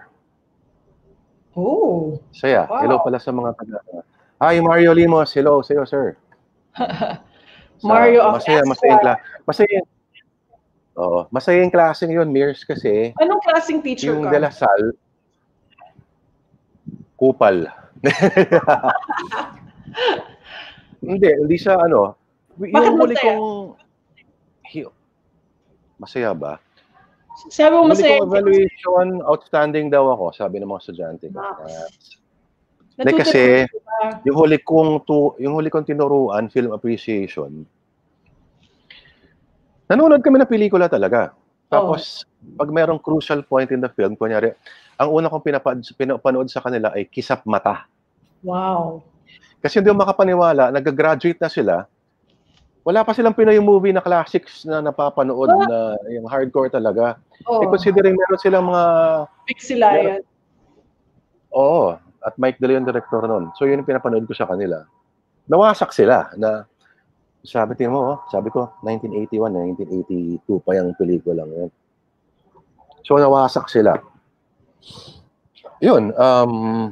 Oh. Saya. Wow. Hello pala sa mga taga. Hi, Mario Limos. Hello sa'yo, sir. Mario sa, of masaya, masaya, masaya, masaya. Oo, masaya yung klaseng yun, Mirs, kasi anong klaseng teacher yung ka? De La Salle, kupal. Hindi, hindi siya ano. Bakit yung huli masaya? kong, masaya ba? Sabi mo masaya. Huli kong evaluation, outstanding daw ako, sabi ng mga estudyante. Hindi kasi, yung huli kong, tu, yung huli kong tinuruan, film appreciation, nanonood kami ng pelikula talaga. Tapos, oh, pag mayroong crucial point in the film, kunyari, ang una kong pinapanood sa kanila ay kisap mata. Wow. Kasi hindi mo makapaniwala, nag-graduate na sila, wala pa silang Pinoy movie na classics na napapanood oh, na yung hardcore talaga. Oh. Eh, considering meron silang mga... Big sila yan. Oo. At Mike De Leon, director nun. So, yun yung pinapanood ko sa kanila. Nawasak sila na Sabi tingnan mo, oh, sabi ko, nineteen eighty-one, nineteen eighty-two pa yung pelikulang yun. So, nawasak sila. Yun, um,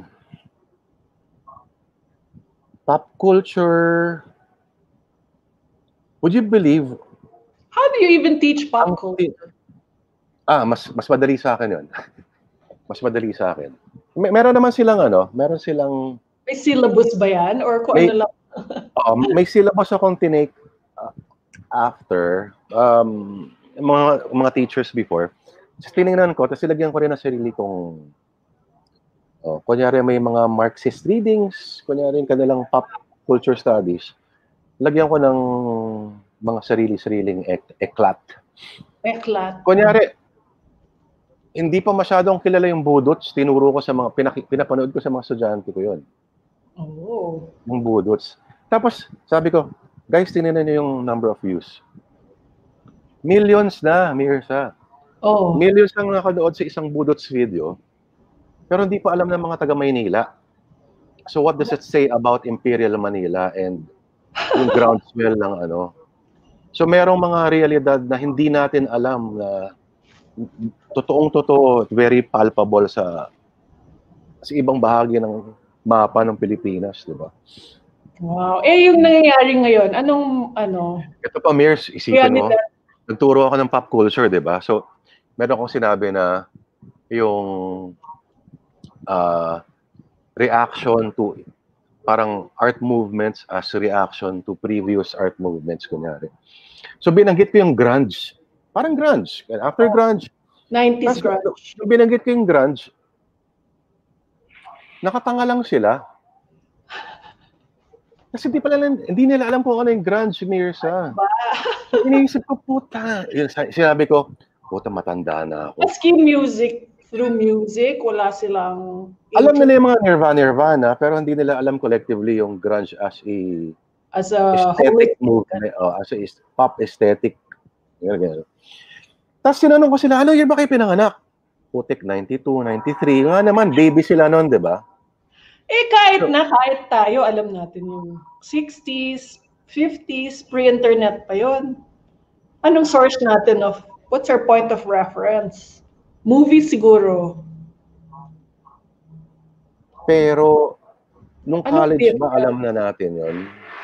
pop culture, would you believe? How do you even teach pop culture? Ah, mas mas madali sa akin yun. Mas madali sa akin. May, meron naman silang ano, meron silang... May syllabus ba yan? Or kung may, ano lang? uh, may syllabus akong tinake uh, after um, mga, mga teachers before. Just tinignan ko, tapos silagyan ko rin na sarili kong oh, kunyari may mga Marxist readings, kunyari yung kanilang pop culture studies, lagyan ko ng mga sarili-sariling ek eklat. Eklat. Kunyari, hindi pa masyadong kilala yung budots, tinuro ko sa mga, pinaki, pinapanood ko sa mga estudyante ko yun. Oh. Yung budots. Tapos, sabi ko, guys, tingnan niyo yung number of views. Millions na, Mirza. Oh. Millions ang nakanood sa isang budots video, pero hindi pa alam ng mga taga Maynila. So what does it say about Imperial Manila and yung groundswell ng ano? So merong mga realidad na hindi natin alam na totoong-totoo, very palpable sa sa ibang bahagi ng mapa ng Pilipinas, di ba? Wow. Eh, yung nangyayari ngayon, anong, ano? Ito pa, Mirs, isipin mo, nagturo ako ng pop culture, di ba? So, meron akong sinabi na yung uh, reaction to parang art movements as reaction to previous art movements, kunyari. So, binanggit ko yung grunge. Parang grunge. After grunge, nineties grunge. So, binanggit ko yung grunge, nakatanga lang sila. Kasi hindi pala, hindi nila alam kung ano yung grunge, Mirza. Iniisip ko, puta. Sinabi ko, puta, matanda na ako. Maski music, through music, wala silang... Alam nila yung mga Nirvana, Nirvana, pero hindi nila alam collectively yung grunge as a... As a... aesthetic movement, oh, as a pop aesthetic. Tapos sinanong ko sila, ano year ba kayo pinanganak? Putik, ninety-two, ninety-three. Nga naman, baby sila noon, di ba? Eh, kahit so, na, kahit tayo, alam natin yung sixties, fifties, pre-internet pa yon. Anong source natin of, what's our point of reference? Movie siguro. Pero, nung college ano ba, alam na natin yon?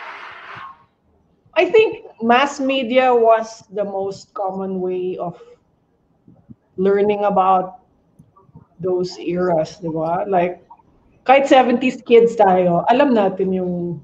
I think mass media was the most common way of learning about those eras, di ba? Like, kahit seventies kids tayo, alam natin yung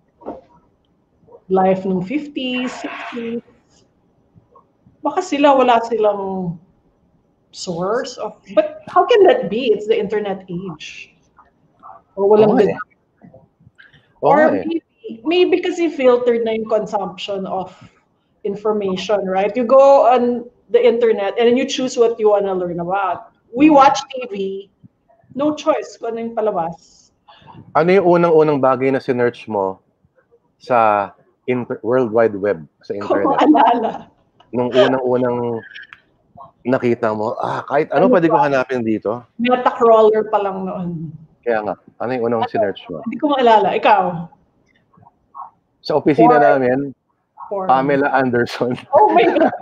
life ng fifties, sixties. Baka sila, wala silang source of... But how can that be? It's the internet age. Or walang... Okay. Or Okay. maybe, maybe kasi filtered na yung consumption of information, right? You go on the internet and then you choose what you want to learn about. We watch T V, no choice kung ano yung palabas. Ano yung unang-unang bagay na sinearch mo sa inter- World Wide Web, sa internet? Kung maalala. Nung unang-unang nakita mo, ah, kahit ano, ano pwede ko hanapin dito? Metacrawler pa lang noon. Kaya nga, ano yung unang ano, sinearch mo? Hindi ko maalala. Ikaw? Sa opisina Porn. namin, Porn. Pamela Anderson. Oh my God!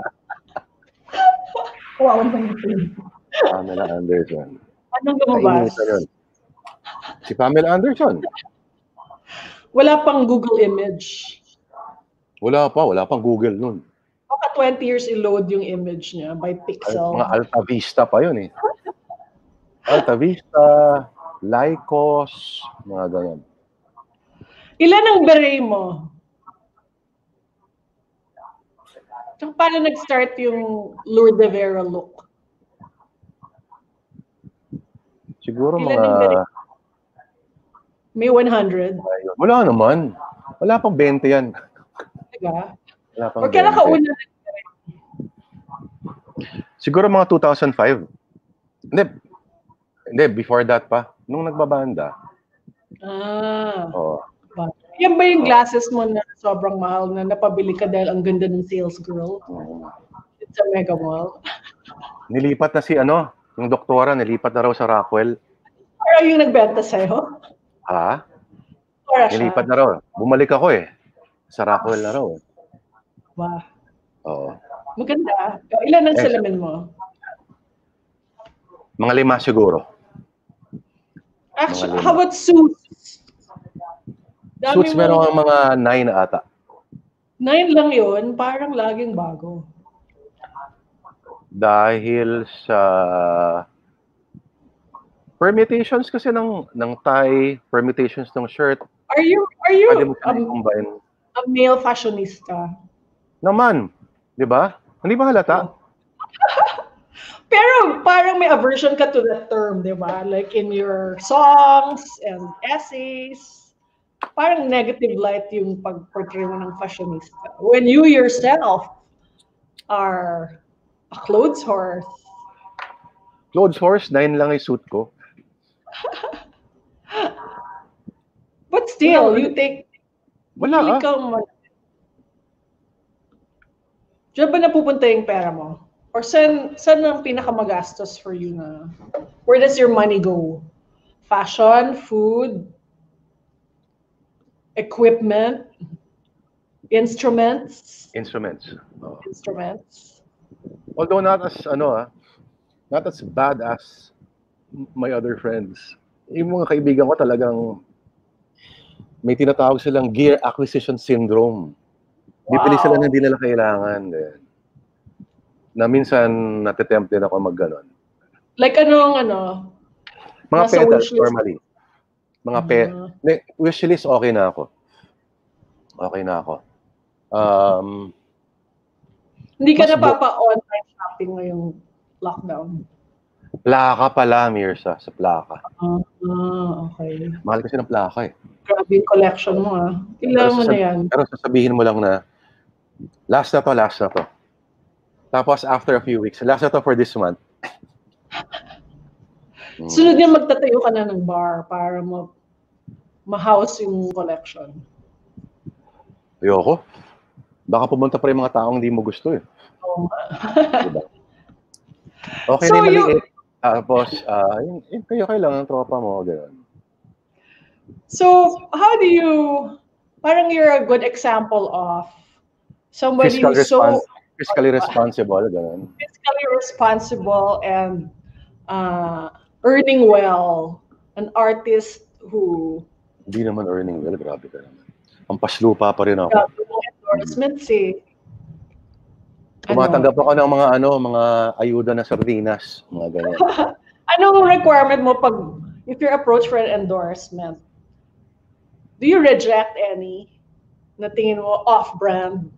Wow, ano Pamela Anderson. Anong lumabas? Si Pamela Anderson. Wala pang Google image. Wala pa, wala pang Google nun. Baka twenty years i-load yung image niya by pixel. Ay, mga Alta Vista pa yun eh. Alta Vista, Lycos, mga ganyan. Ilan ang beret mo? Tsaka paano nag-start yung Lourdes de Vera look? Siguro Ilan mga... May one hundred? Wala naman. Wala pang twenty yan. Talaga? Wala pang Or kailan ka una? Siguro mga two thousand five. Hindi. Hindi, before that pa. Nung nagbabanda. Ah. Oo. Yan ba yung glasses mo na sobrang mahal na napabili ka dahil ang ganda ng sales girl? It's a Mega Mall. Nilipat na si ano, yung doktora, nilipat na raw sa Rockwell. Or yung nagbenta sa'yo? Ha? Or Nilipat na raw. Bumalik ako eh. Sa Rockwell na raw. Ba? Oo. Maganda. Ilan ang Eh, salamin mo? Mga lima siguro. Actually, Mga lima. how about suits? Dami Suits mo- meron kang mga nine na ata. Nine lang yun, parang laging bago. Dahil sa permutations kasi ng ng tie, permutations ng shirt, Are you are pwede you mo siya um, i-combine. a male fashionista? Naman, di ba? Hindi ba halata? Pero parang may aversion ka to that term, di ba? Like in your songs and essays, parang negative light yung pag-portray mo ng fashionista. When you yourself are a clothes horse. Clothes horse, nine lang yung suit ko. But still, Wala, you take... Wala Hindi ah. ka mag- Diyan ba napupunta yung pera mo? Or saan, saan ang pinakamagastos for you na? Where does your money go? Fashion, food, equipment, instruments? Instruments. Oh. Instruments. Although not as, ano ah, not as bad as my other friends. Yung mga kaibigan ko talagang may tinatawag silang gear acquisition syndrome. Bibili Wow. sila na hindi nila kailangan. Eh. Na minsan natitempt din ako mag-ganon. Like anong ano? Mga Nasa pedals wishlist? normally. Mga pe Uh, wishlist okay na ako. Okay na ako. Um, hindi ka mas bu- napapa-online shopping ngayong lockdown? Plaka pala, Mirsa, sa plaka. Ah, uh, okay. Mahal kasi ng plaka eh. Grabe yung collection mo ah. Pero, Ilan mo na sasab- yan? pero sasabihin mo lang na last na to, last na to. Tapos after a few weeks, last na to for this month. Sunod niya magtatayo ka na ng bar para ma ma-house yung collection. Ayoko. Baka pumunta pa rin mga taong hindi mo gusto eh. Oh. Diba? Okay So na yung you- maliit. Tapos, uh, yun, yun, kayo kayo lang ang tropa mo. Ganun. So, how do you, parang you're a good example of somebody Fiscal who's so respons- fiscally responsible. Ganun. fiscally responsible and uh, earning well, an artist who Hindi naman earning well. Grabe ka naman. Ang paslupa pa rin ako. got endorsements eh. Tumatanggap ako ng mga ano, mga ayuda na sardinas, mga ganyan. Anong requirement mo pag, if you're approached for an endorsement, do you reject any na tingin mo off-brand?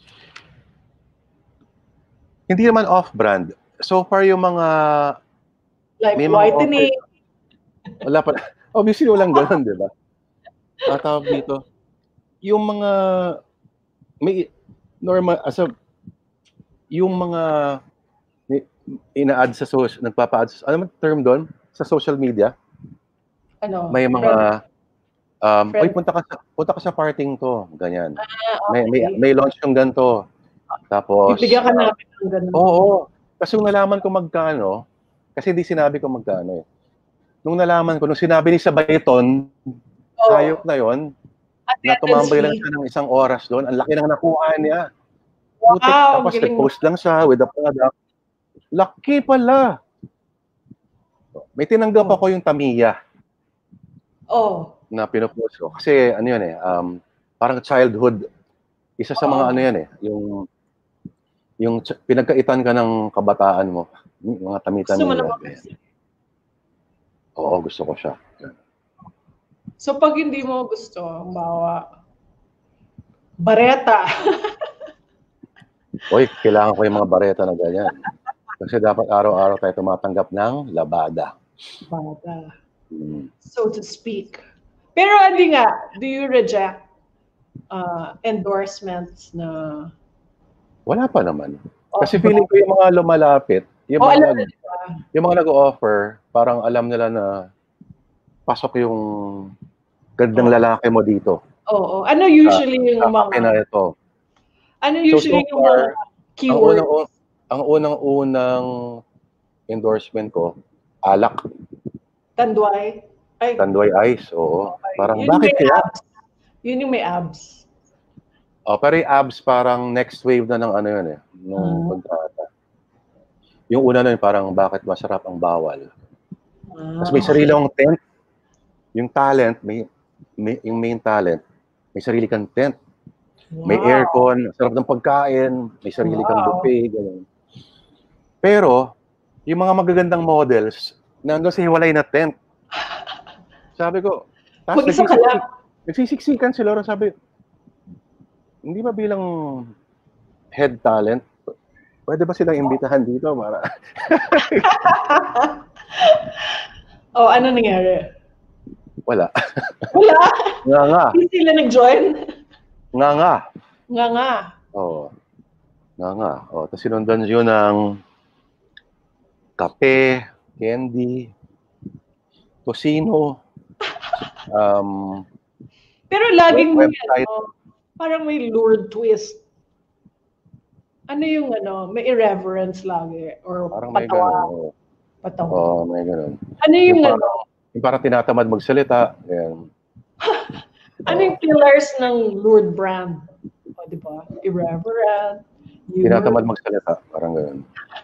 Hindi naman off-brand. So far yung mga Like may mga whitening? offer- wala pa. Obviously walang ganun, di ba? Tatawag dito. Yung mga may normal as a yung mga ina-add sa social, nagpapa-add, ano man term doon? Sa social media? Ano? May mga, um, Friend. oy, punta ka, sa, punta ka sa parting to, ganyan. Ah, okay. May, may, may launch yung ganito. Tapos, Ibigyan ka uh, namin ng ganun. Oo, oo. Kasi nung nalaman ko magkano, kasi hindi sinabi ko magkano eh. Nung nalaman ko, nung sinabi ni Sabayton, Oh. hayop na yon na tumambay lang siya ng isang oras doon, ang laki ng nakuha niya. Wow, Putik, tapos galing. nag-post lang siya with the product. Lucky pala. May tinanggap Oh. ako yung Tamiya Oh. na pinopost ko. Kasi ano yun eh, um, parang childhood. Isa sa mga Oh. ano yan eh, yung yung ch- pinagkaitan ka ng kabataan mo. Yung mga tamitan Gusto mo mo. naman. Oo, gusto ko siya. So pag hindi mo gusto, bawa, bareta. Uy, kailangan ko yung mga bareta na ganyan. Kasi dapat araw-araw tayo tumatanggap ng labada. Bata. Hmm. So to speak. Pero hindi nga, do you reject uh, endorsements na... Wala pa naman. Kasi feeling ko yung mga lumalapit, yung Oh, mga, alam nag, yung mga nag-offer, parang alam nila na pasok yung gandang Oh. lalaki mo dito. Oo. Ano usually yung Sa kape na mga... ito. Ano So, usually so yung mga far, ang keywords? unang, ang unang-unang endorsement ko, alak. Tanduay? Ay, Tanduay Ice, oo. Parang, yun bakit may kaya? abs. Yun yung may abs. Oh, pero yung abs parang next wave na ng ano yun eh, nung Ah. kontrata. Yung una nun parang bakit masarap ang bawal. Ah, Tapos may sarili akong tent. Yung talent, may, may yung main talent, may sarili kang tent. wow. May aircon, sarap ng pagkain, may sarili Wow. kang buffet, ganun. Pero, yung mga magagandang models, nandun sa hiwalay na tent. Sabi ko, tapos Mag-isa ka lang. nagsisiksikan si Laura, sabi, hindi ba bilang head talent, pwede ba silang imbitahan dito? Para... oh, ano nangyari? Wala. Wala? Nga nga. Hindi sila nag-join? Nga nga. Nga nga. Oo. Nga nga. O, tapos sinundan yun ng kape, candy, tosino, um, pero laging may website. ano, parang may lured twist. Ano yung ano, may irreverence lagi or parang may patawa. ganun. Patawa. Oo, oh, may ganun. Ano yung, yung ano? Parang, yung parang tinatamad magsalita. Yan. ano yung pillars ng lured brand? O, di ba? Irreverent. Tinatamad magsalita. Parang ganun.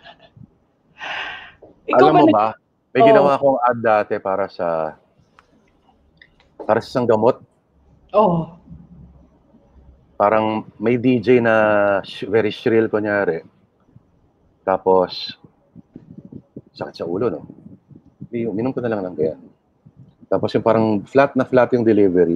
Ikaw Alam ba mo nag- ba, may oh. ginawa akong ad dati para sa para sa isang gamot. Oh. Parang may D J na very shrill, kunyari. Tapos, sakit sa ulo, no? Minom ko na lang ng ganyan. Tapos yung parang flat na flat yung delivery.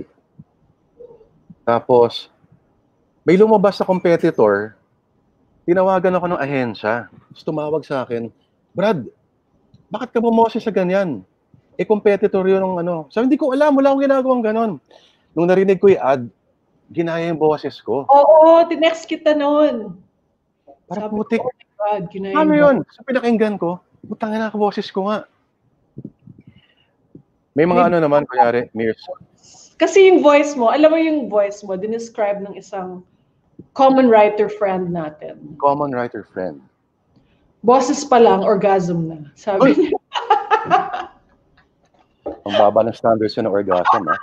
Tapos, may lumabas na competitor, tinawagan ako ng ahensya. Tapos tumawag sa akin, Brad, bakit ka bumoses sa ganyan? Eh, competitor yun ng ano. Sabi, hindi ko alam, wala akong ginagawang ganon. Nung narinig ko yung ad, ginaya yung boses ko. Oo, tinext kita noon. Para putik. Oh my God, ginaya ano yung yun? Sa pinakinggan ko, butang na ako boses ko nga. May mga may ano naman, kunyari, Mirs. Kasi yung voice mo, alam mo yung voice mo, dinescribe ng isang common writer friend natin. Common writer friend. Boses pa lang, orgasm na. Sabi niya. Ang baba ng standards yun ng orgasm, ah.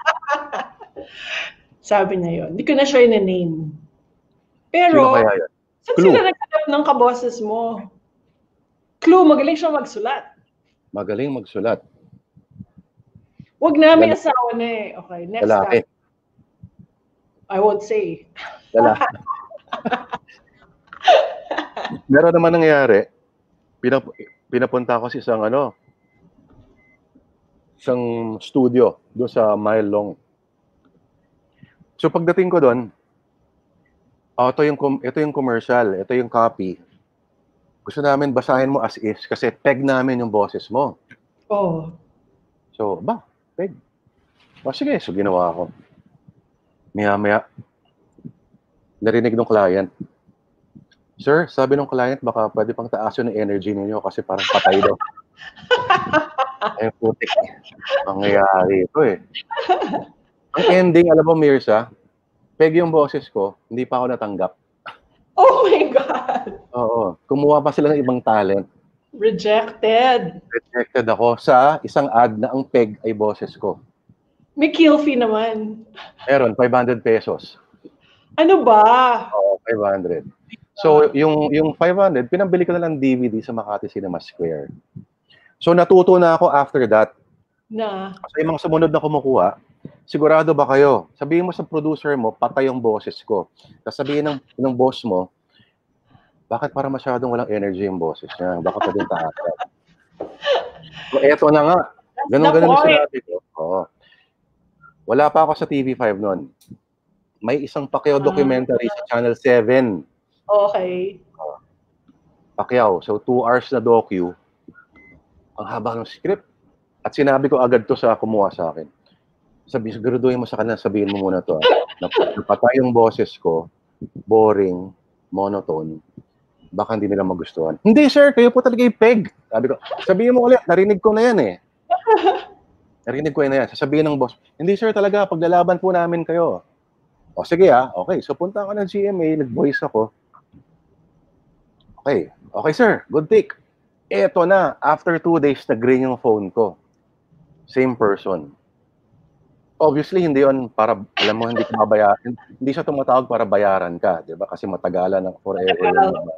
Sabi niya yun. Hindi ko na siya in-name. Pero, sino kaya yun? saan Clue. sila naghanap ng kaboses mo? Clue, magaling siya magsulat. Magaling magsulat. Wag na, may asawa na eh. Okay, next Lalaki. time. I won't say. Lalaki. Meron naman nangyari, pinap pinapunta ko sa isang ano, isang studio doon sa Mile Long. So pagdating ko doon, oh, ito yung ito yung commercial, ito yung copy. Gusto namin basahin mo as is kasi peg namin yung boses mo. Oh. So, ba, peg. O sige, so ginawa ko. Maya-maya, narinig ng client. Sir, sabi ng client, baka pwede pang taasin yung energy ninyo kasi parang patay daw. Ay, putik. Mangyayari ito eh. Ang ending, alam mo, Mirza, peg yung boses ko, hindi pa ako natanggap. Oh my God! Oo. Kumuha pa sila ng ibang talent. Rejected. Rejected ako sa isang ad na ang peg ay boses ko. May kill fee naman. Meron, five hundred pesos. Ano ba? Oo, five hundred. So, yung, yung five hundred, pinambili ko na lang D V D sa Makati Cinema Square. So, natuto na ako after that. Na? Sa so, mga sumunod na kumukuha, sigurado ba kayo? Sabihin mo sa producer mo, patay yung boses ko. Tapos sabihin ng, ng boss mo, bakit para masyadong walang energy yung boses niya? Bakit pa din taas? So, eto na nga. Ganun-ganun yung sinabi ko. Oo. Wala pa ako sa T V five noon. May isang Pacquiao documentary sa Channel seven. Okay. Uh, Pacquiao. So, two hours na docu. Ang haba ng script. At sinabi ko agad to sa kumuha sa akin. Sabi, siguraduhin mo sa kanila, sabihin mo muna to. Ah. Napatay yung boses ko, boring, monotone, baka hindi nila magustuhan. Hindi sir, kayo po talaga yung peg. Sabi ko, sabihin mo ulit, narinig ko na yan eh. Narinig ko na yan. Sasabihin ng boss, hindi sir talaga, paglalaban po namin kayo. O sige ah, okay. So punta ako ng G M A, nag-voice ako. Okay, okay sir, good take. Eto na, after two days, nag-ring yung phone ko. Same person. Obviously, hindi yon para, alam mo, hindi ka mabayaran. Hindi siya tumatawag para bayaran ka, di ba? Kasi matagalan ng forever lang naman.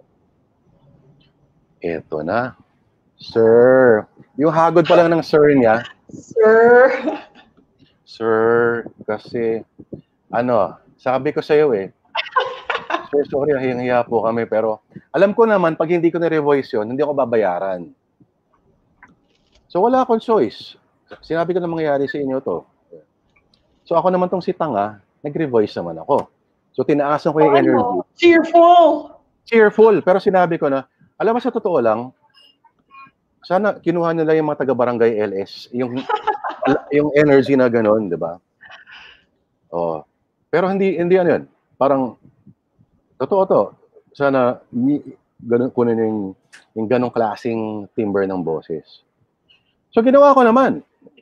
Eto na. Sir, yung hagod pa lang ng sir niya. Sir. Sir, kasi, ano, sabi ko sa'yo eh, sir, sorry, hiyang-hiya po kami, pero alam ko naman, pag hindi ko na-revoice yun, hindi ako babayaran. So, wala akong choice. Sinabi ko na mangyayari sa inyo to. So, ako naman tong si Tanga, nag-revoice naman ako. So, tinaasan ko yung oh, energy. Ano? Cheerful! Cheerful, pero sinabi ko na, alam mo sa totoo lang, sana kinuha nila yung mga taga-barangay L S, yung, yung energy na gano'n, di ba? Oh. Pero hindi, hindi ano yun. Parang, totoo to. Sana, ganun, kunin yung, yung ganong klaseng timbre ng boses. So, ginawa ko naman.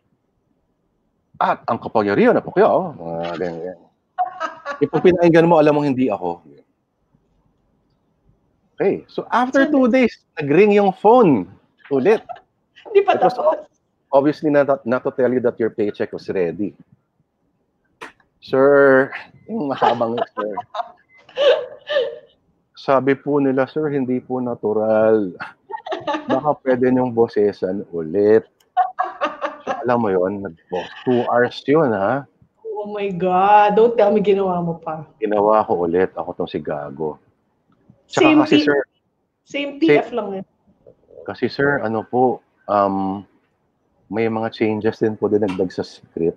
At ang kapangyarihan na Pacquiao, oh, mga ganyan. Ipag pinainggan mo, alam mo hindi ako. Okay, so after two days, nag-ring yung phone ulit. Hindi pa tapos. Obviously, not, not to tell you that your paycheck was ready. Sir, yung mahabang sir. Sabi po nila, sir, hindi po natural. Baka pwede niyong bosesan ulit. So, alam mo yun, nag-boss. Two hours yun, ha? Oh my God. Don't tell me ginawa mo pa. Ginawa ko ulit. Ako tong si Gago. Tsaka Same kasi, P- sir, same P F same, lang eh. Kasi, sir, ano po, um, may mga changes din po din nagdag sa script.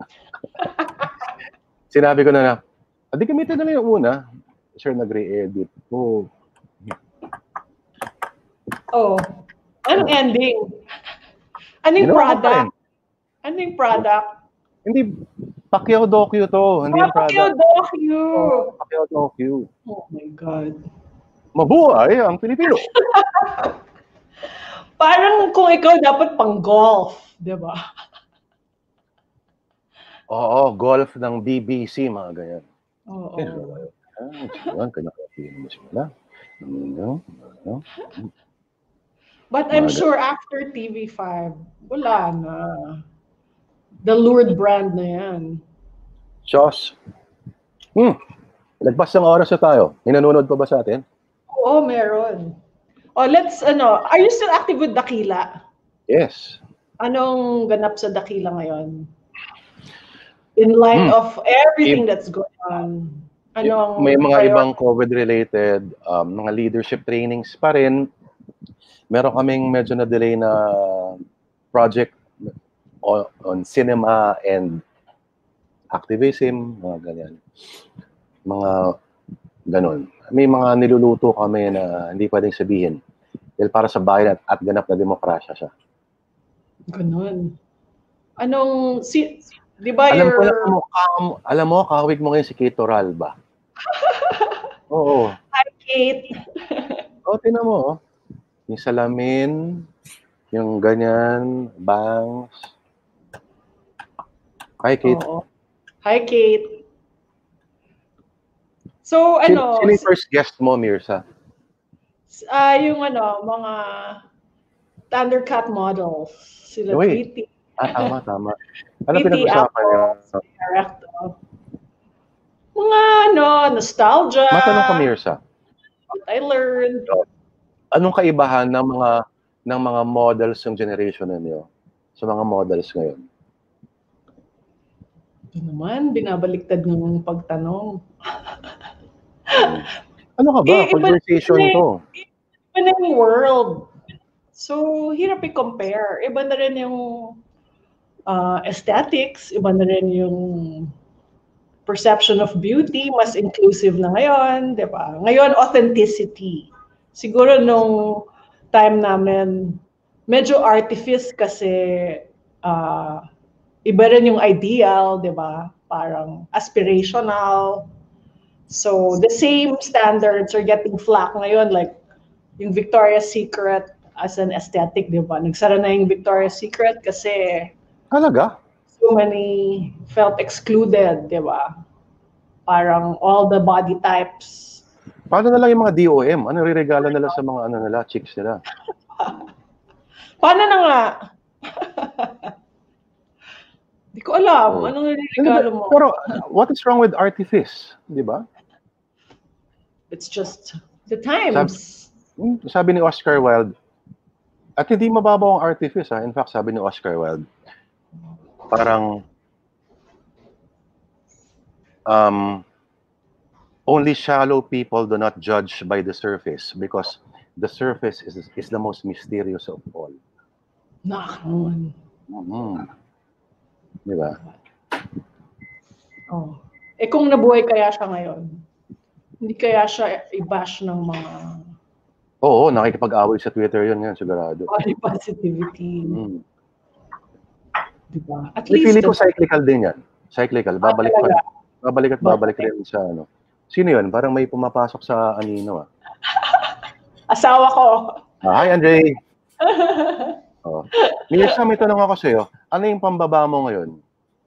Sinabi ko na na, adi gamitin na lang yung una. Sir, nag-re-edit po. Oh. Anong ending? Anong product? Anong product? Hindi, Pacquiao docu to. Hindi yung product. Pacquiao docu. Oh, Pacquiao docu. Oh my God. Mabuhay ang Pilipino. Parang kung ikaw dapat pang golf, di ba? Oo, golf ng B B C, mga ganyan. Oo. Yan, kanya-kanya mo sila. But I'm sure after T V five, wala na. The Lured brand na yan. Diyos. Hmm. Lagpas ng oras na tayo. May nanonood pa ba sa atin? Oo, meron. Oh, let's, ano, are you still active with Dakila? Yes. Anong ganap sa Dakila ngayon? In light hmm. of everything if, that's going on. Anong may mga priority? Ibang COVID-related um, mga leadership trainings pa rin. Meron kaming medyo na-delay na project on, on cinema and activism, mga ganyan. Mga ganon. May mga niluluto kami na hindi pwedeng sabihin. Dahil para sa bayan at, at ganap na demokrasya siya. Ganon. Anong, si, di ba alam your... ko, alam mo, alam mo, kahawig mo ngayon si Kate Toral ba? Oo. Hi, Kate. O, tinan mo, yung salamin, yung ganyan, bangs. Hi, Kate. Oo. Hi, Kate. So, ano... Sino yung first guest mo, Mirza? Uh, yung ano, mga Thundercat models. Sila Tweety. Ah, tama, tama. Ano pinag-usapan niya? Mga ano, nostalgia. Matanong ka, Mirza. What I learned. Anong kaibahan ng mga ng mga models ng generation ninyo sa mga models ngayon? Ito naman, binabaliktad ng pagtanong. Ano ka ba? Eh, conversation iba, to. Iba na yung world. So, hirap i-compare. Iba na rin yung uh, aesthetics, iba na rin yung perception of beauty, mas inclusive na ngayon, di ba? Ngayon, authenticity. Siguro nung time namin, medyo artifice kasi uh, iba rin yung ideal, di ba? Parang aspirational. So, the same standards are getting flack ngayon, like yung Victoria's Secret as an aesthetic, di ba? Nagsara na yung Victoria's Secret kasi talaga? So many felt excluded, di ba? Parang all the body types. Paano na lang yung mga D O M? Ano riregalo nila sa mga ano nila, chicks nila? Paano na nga? Di ko alam. Oh. Anong regalo mo? Pero, what is wrong with artifice? Di ba? It's just the times. Sabi, sabi ni Oscar Wilde, at hindi mababaw ang artifice, ha? In fact, sabi ni Oscar Wilde, parang, um, only shallow people do not judge by the surface because the surface is, is the most mysterious of all. Nakakaman. Mm-hmm. Di ba? Oh. Eh kung nabuhay kaya siya ngayon, hindi kaya siya i-bash ng mga... Oo, nakikipag-away sa Twitter yun yan, sigurado. Body positivity. Mm. Diba? At May least... feeling ko cyclical din yan. Cyclical. Babalik ah, pa. Babalik at babalik rin sa ano. Sino yun? Parang may pumapasok sa anino ah. Asawa ko. Ah, hi, Andre. Oh. Mirsa, may tanong ako sa'yo. Ano yung pambaba mo ngayon?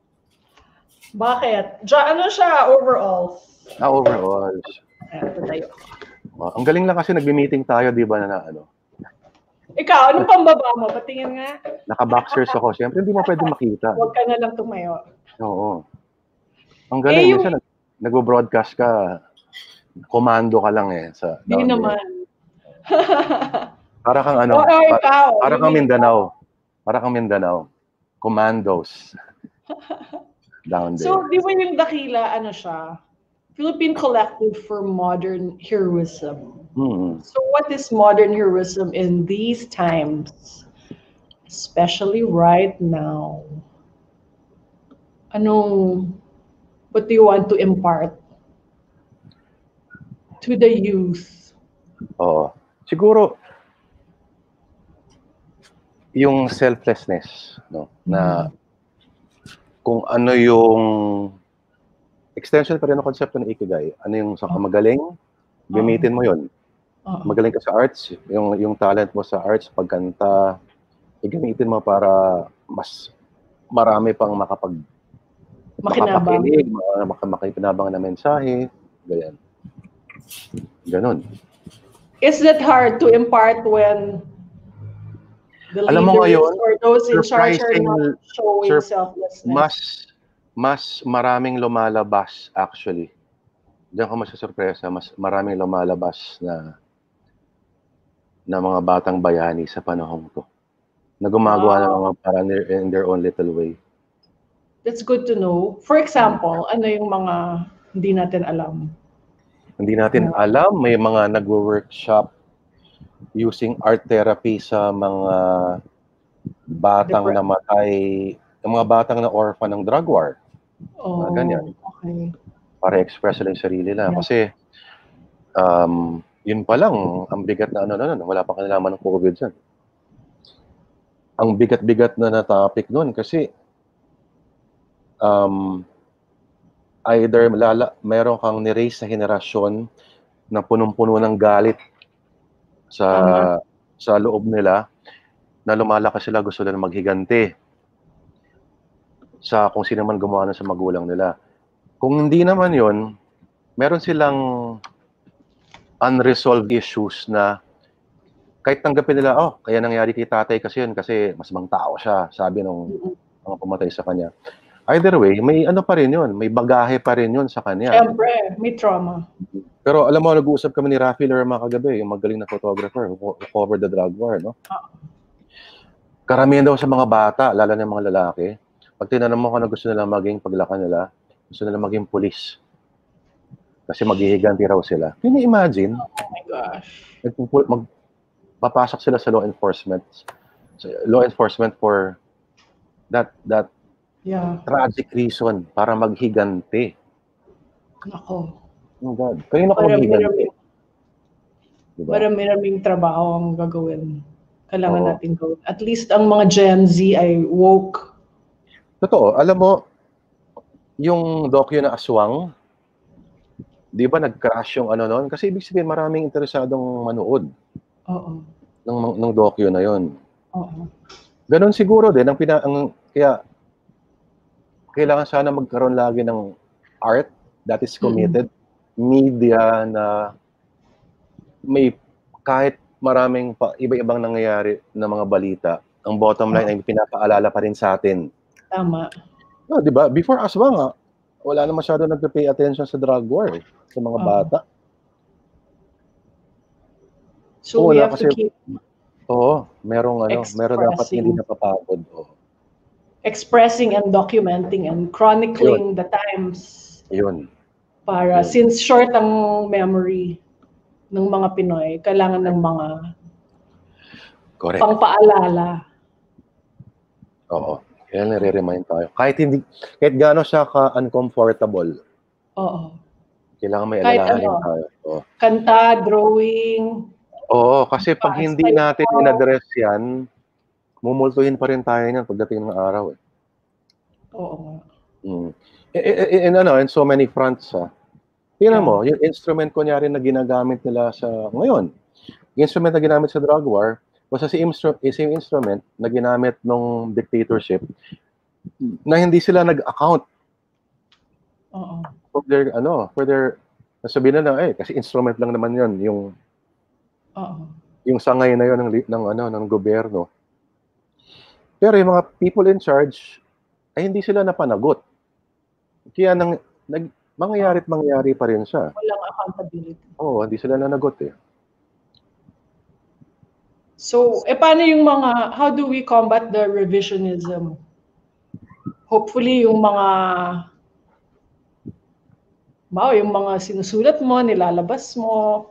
Bakit? Ja, ano siya overall? Ah, overall. Ito tayo. Oh, ang galing lang kasi nagbi-meeting tayo, di ba, na, na ano? Ikaw, anong pambaba mo? Patingin nga. Naka-boxers ako. Siyempre, hindi mo pwede makita. Huwag ka na lang tumayo. Oo. Ang galing. Eh, yung... Minsan, nag-broadcast ka, komando ka lang eh. Sa hindi naman. Para kang ano, oh, oh, para, para kang Mindanao. Para kang Mindanao. Commandos. Down there. So, di ba yung Dakila, ano siya? Philippine Collective for Modern Heroism. Mm-hmm. So what is modern heroism in these times? Especially right now. Ano, what do you want to impart to the youth? Oo. Siguro, yung selflessness, no? Mm-hmm. Na kung ano yung extension pa rin ang konsepto ng Ikigai. Ano yung sa kamagaling, gamitin mo yun. Uh-huh. Magaling ka sa arts, yung yung talent mo sa arts, pagkanta, igamitin mo para mas marami pang makapag makapakinig, makapinabang na mensahe, ganyan. Ganon. Is that hard to impart when the Alam mo leaders ngayon, or those in charge are not showing selflessness? Mas mas maraming lumalabas actually. Diyan ka masusurpresa, mas maraming lumalabas na na mga batang bayani sa panahon to. Na gumagawa wow. ng mga parang in their own little way. That's good to know. For example, ano yung mga hindi natin alam? Hindi natin yeah. alam, may mga nagwo-workshop using art therapy sa mga batang Depre- namatay, yung mga batang na orphan ng drug war. Oh, uh, ganyan. Okay. Para express lang yung sarili nila. Yeah. Kasi, um, yun pa lang, ang bigat na ano na nun, wala pa kanalaman ng COVID dyan. Ang bigat-bigat na na topic nun kasi, um, either lala, meron kang ni-raise sa henerasyon na punong-puno ng galit sa Tama. sa loob nila, na lumalakas sila, gusto nila maghigante sa kung sino man gumawa na sa magulang nila. Kung hindi naman yon, meron silang unresolved issues na kahit tanggapin nila, oh, kaya nangyari kay tatay kasi yun, kasi mas mang tao siya, sabi nung mga pumatay sa kanya. Either way, may ano pa rin yun, may bagahe pa rin yun sa kanya. Siyempre, may trauma. Pero alam mo, nag-uusap kami ni Rafi Lerma kagabi, yung magaling na photographer who covered the drug war, no? Uh-huh. Karamihan daw sa mga bata, lalo na mga lalaki, pag tinanong mo kung ano gusto nila maging paglaki nila, gusto nila maging pulis. Kasi maghihiganti raw sila. Can you imagine? Oh my gosh. Magpapasok sila sa law enforcement. Law enforcement for that that yeah. tragic reason para maghiganti. Nako. Oh God. Kayo na kung maghiganti. Diba? Marami-raming trabaho ang gagawin. Kailangan Oo. natin gawin. At least ang mga Gen Z ay woke. Totoo. Alam mo, yung docu na Aswang, di ba nag-crash yung ano noon? Kasi ibig sabihin maraming interesadong manood. Oo. Ng, ng docu na yon. Oo. Ganon siguro din. Ang pina, ang, kaya, kailangan sana magkaroon lagi ng art that is committed. Mm-hmm. Media na may kahit maraming pa, iba-ibang nangyayari na mga balita. Ang bottom line oh. ay pinapaalala pa rin sa atin. Tama. No, di ba? Before ASWA nga, wala na masyado nagpe-pay attention sa drug war eh, sa mga Oo. bata. So Oo, we wala have kasi, to keep oo, merong ano, meron dapat hindi expressing, napapagod. Oo. expressing and documenting and chronicling the times Yun. para Yun. since short ang memory ng mga Pinoy, kailangan ng mga Correct. pangpaalala. Oo. Kaya nare-remind tayo. Kahit hindi, kahit gaano siya ka-uncomfortable, Oo. kailangan may Kahit alalahanin ano, tayo. Oo. kanta, drawing, Oo, kasi pag hindi sayaw. natin in-address yan, mumultuhin pa rin tayo niyan pagdating ng araw. Eh. Oo. Mm. In, in, ano, in so many fronts, ha. Tingnan Yeah. mo, yung instrument kunyari na ginagamit nila sa, ngayon, yung instrument na ginamit sa drug war, basta si instru- same instrument na ginamit nung dictatorship, na hindi sila nag-account Oo. for their, ano, for their, nasabihin na lang, eh, kasi instrument lang naman yun, yung, Oo. yung sangay na yun ng, ng, ano, ng gobyerno. Pero yung mga people in charge, ay hindi sila napanagot. Kaya nang, nag, mangyayari at mangyayari pa rin siya. Walang accountability. Oo, hindi sila nanagot eh. So, eh paano yung mga, how do we combat the revisionism? Hopefully yung mga, wow, yung mga sinusulat mo, nilalabas mo,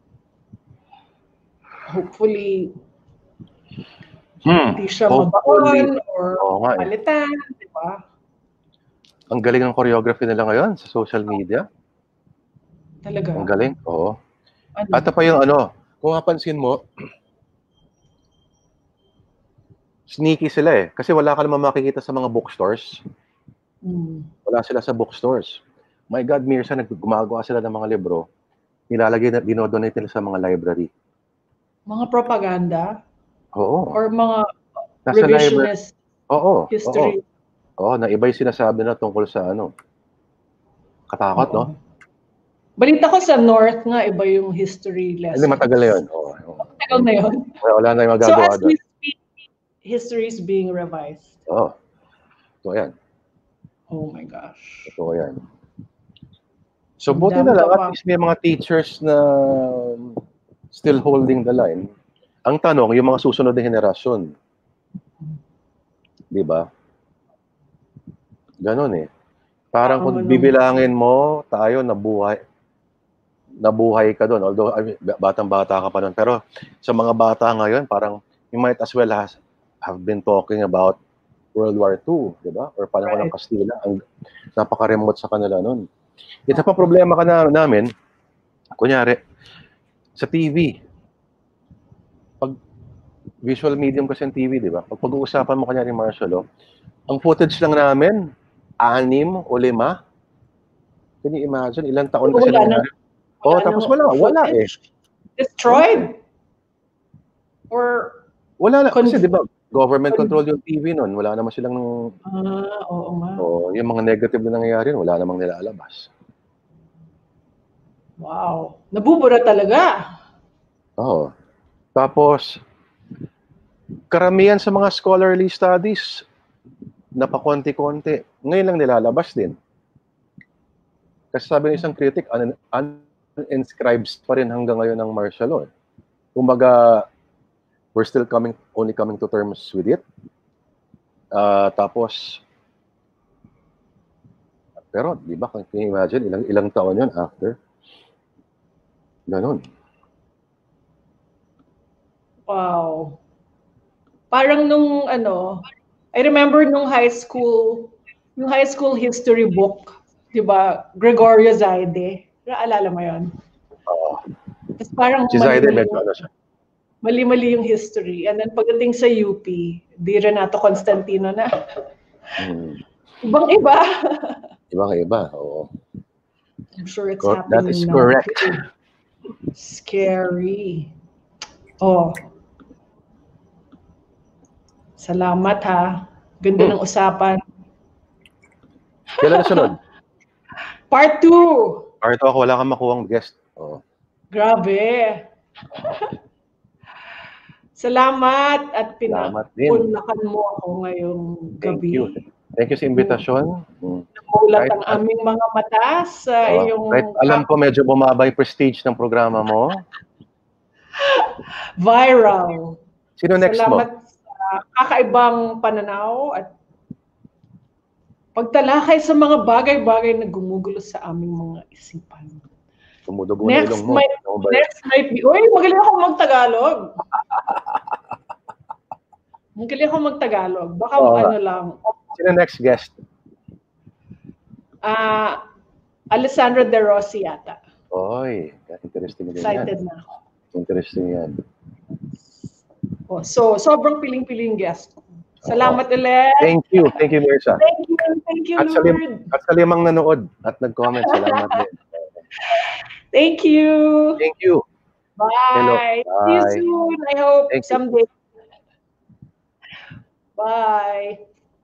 hopefully, Hmm. hindi siya Hopefully. mabaon or Oo nga eh. palitan, di ba? Ang galing ng choreography nila ngayon sa social media. Talaga? Ang galing, oo. Ano? At pa yung ano, kung mapansin mo, sneaky sila eh. Kasi wala ka naman makikita sa mga bookstores. Hmm. Wala sila sa bookstores. My God, minsan gumagawa sila ng mga libro, nilalagay na, dinodonate nila sa mga library. Mga propaganda? Oo. Or mga Nasa revisionist library. Oo, history? Oo. Oo, na iba yung sinasabi na tungkol sa ano. Katakot, Oo. no? Balita ko sa North nga, iba yung history lessons. Hindi, matagal na yun. Oo. Matagal na yun. Wala, wala na yung So magagawa as we doon. speak, history is being revised. Oo. Ito yan. Oh my gosh. Ito yan. So, Ang buti dami na lang, ka at pa. least may mga teachers na still holding the line. Ang tanong, yung mga susunod na henerasyon. Di ba? Ganon eh. Parang kung Ano? bibilangin mo, tayo nabuhay, nabuhay ka doon. Although, I mean, batang-bata ka pa doon. Pero sa mga bata ngayon, parang you might as well has, have been talking about World War Two, di ba? Or panahon ng Right. Kastila. Ang napaka-remote sa kanila noon. Isa pa problema ka na namin, kunyari, sa T V. Pag visual medium kasi ang T V, di ba? Pag pag-uusapan mo kunyari martial law, ang footage lang namin, anim o lima. Can you imagine? Ilang taon kasi Wala nangyari? na, Oo, tapos wala, wala eh. Destroyed? Or wala na, Conf- kasi di ba, government control yung T V nun. Wala naman silang, ah, oo nga. oh, yung mga negative na nangyayari, wala namang nilalabas. Wow. Nabubura talaga. Oo. Tapos, karamihan sa mga scholarly studies, napakonti-konti. Ngayon lang nilalabas din. Kasi sabi ng isang critic, un- uninscribed pa rin hanggang ngayon ng martial law. Kumbaga, we're still coming, only coming to terms with it. Uh, tapos, pero, di ba, can you imagine, ilang, ilang taon yun after? Ganon. Wow. Parang nung ano, I remember nung high school, yung high school history book, di ba, Gregorio Zaide. Naalala mo yun? Oo. Tapos parang Si Zaide, mali-mali medyo yung, ano siya. mali-mali yung history. And then pagdating sa U P, di Renato Constantino na. Hmm. Ibang-iba. Ibang-iba, oo. I'm sure it's Cor- happening that is now. correct. Scary. Oh. Salamat ha. Ganda Hmm. ng usapan. Kailan na sunod? Part two. Part two ako, wala kang makuhang guest. Oo. Grabe. Salamat at Salamat din. pinapunlakan mo ako ngayong Thank gabi. you. Thank you sa invitasyon. Hmm. Namulat ang aming mga mata sa oh, iyong... Right. Alam ko medyo bumaba yung prestige ng programa mo. Viral. Sino next Salamat mo? sa kakaibang pananaw at pagtalakay sa mga bagay-bagay na gumugulo sa aming mga isipan. Tumudugo na ilong mo. Might, next might be, uy, magaling ako mag-Tagalog. Magaling ako mag-Tagalog. Baka oh, ano lang. Sino next guest? Ah, uh, Alessandra De Rossi yata. Oy, interesting din yan. Excited na ako. Interesting yan. Oh, so, sobrang piling-piling guest. Salamat oh. ulit. Thank you. Thank you, Mirza. Thank you. Thank you, at Lord. Sa lim at sa limang nanood at nag-comment, salamat din. Thank you. Thank you. Bye. Hello. Bye. See you soon. I hope Thank someday. You. Bye.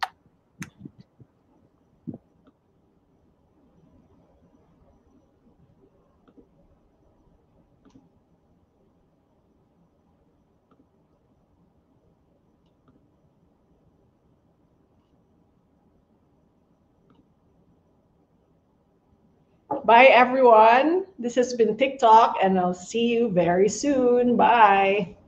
Bye, everyone. This has been TikTok, and I'll see you very soon. Bye.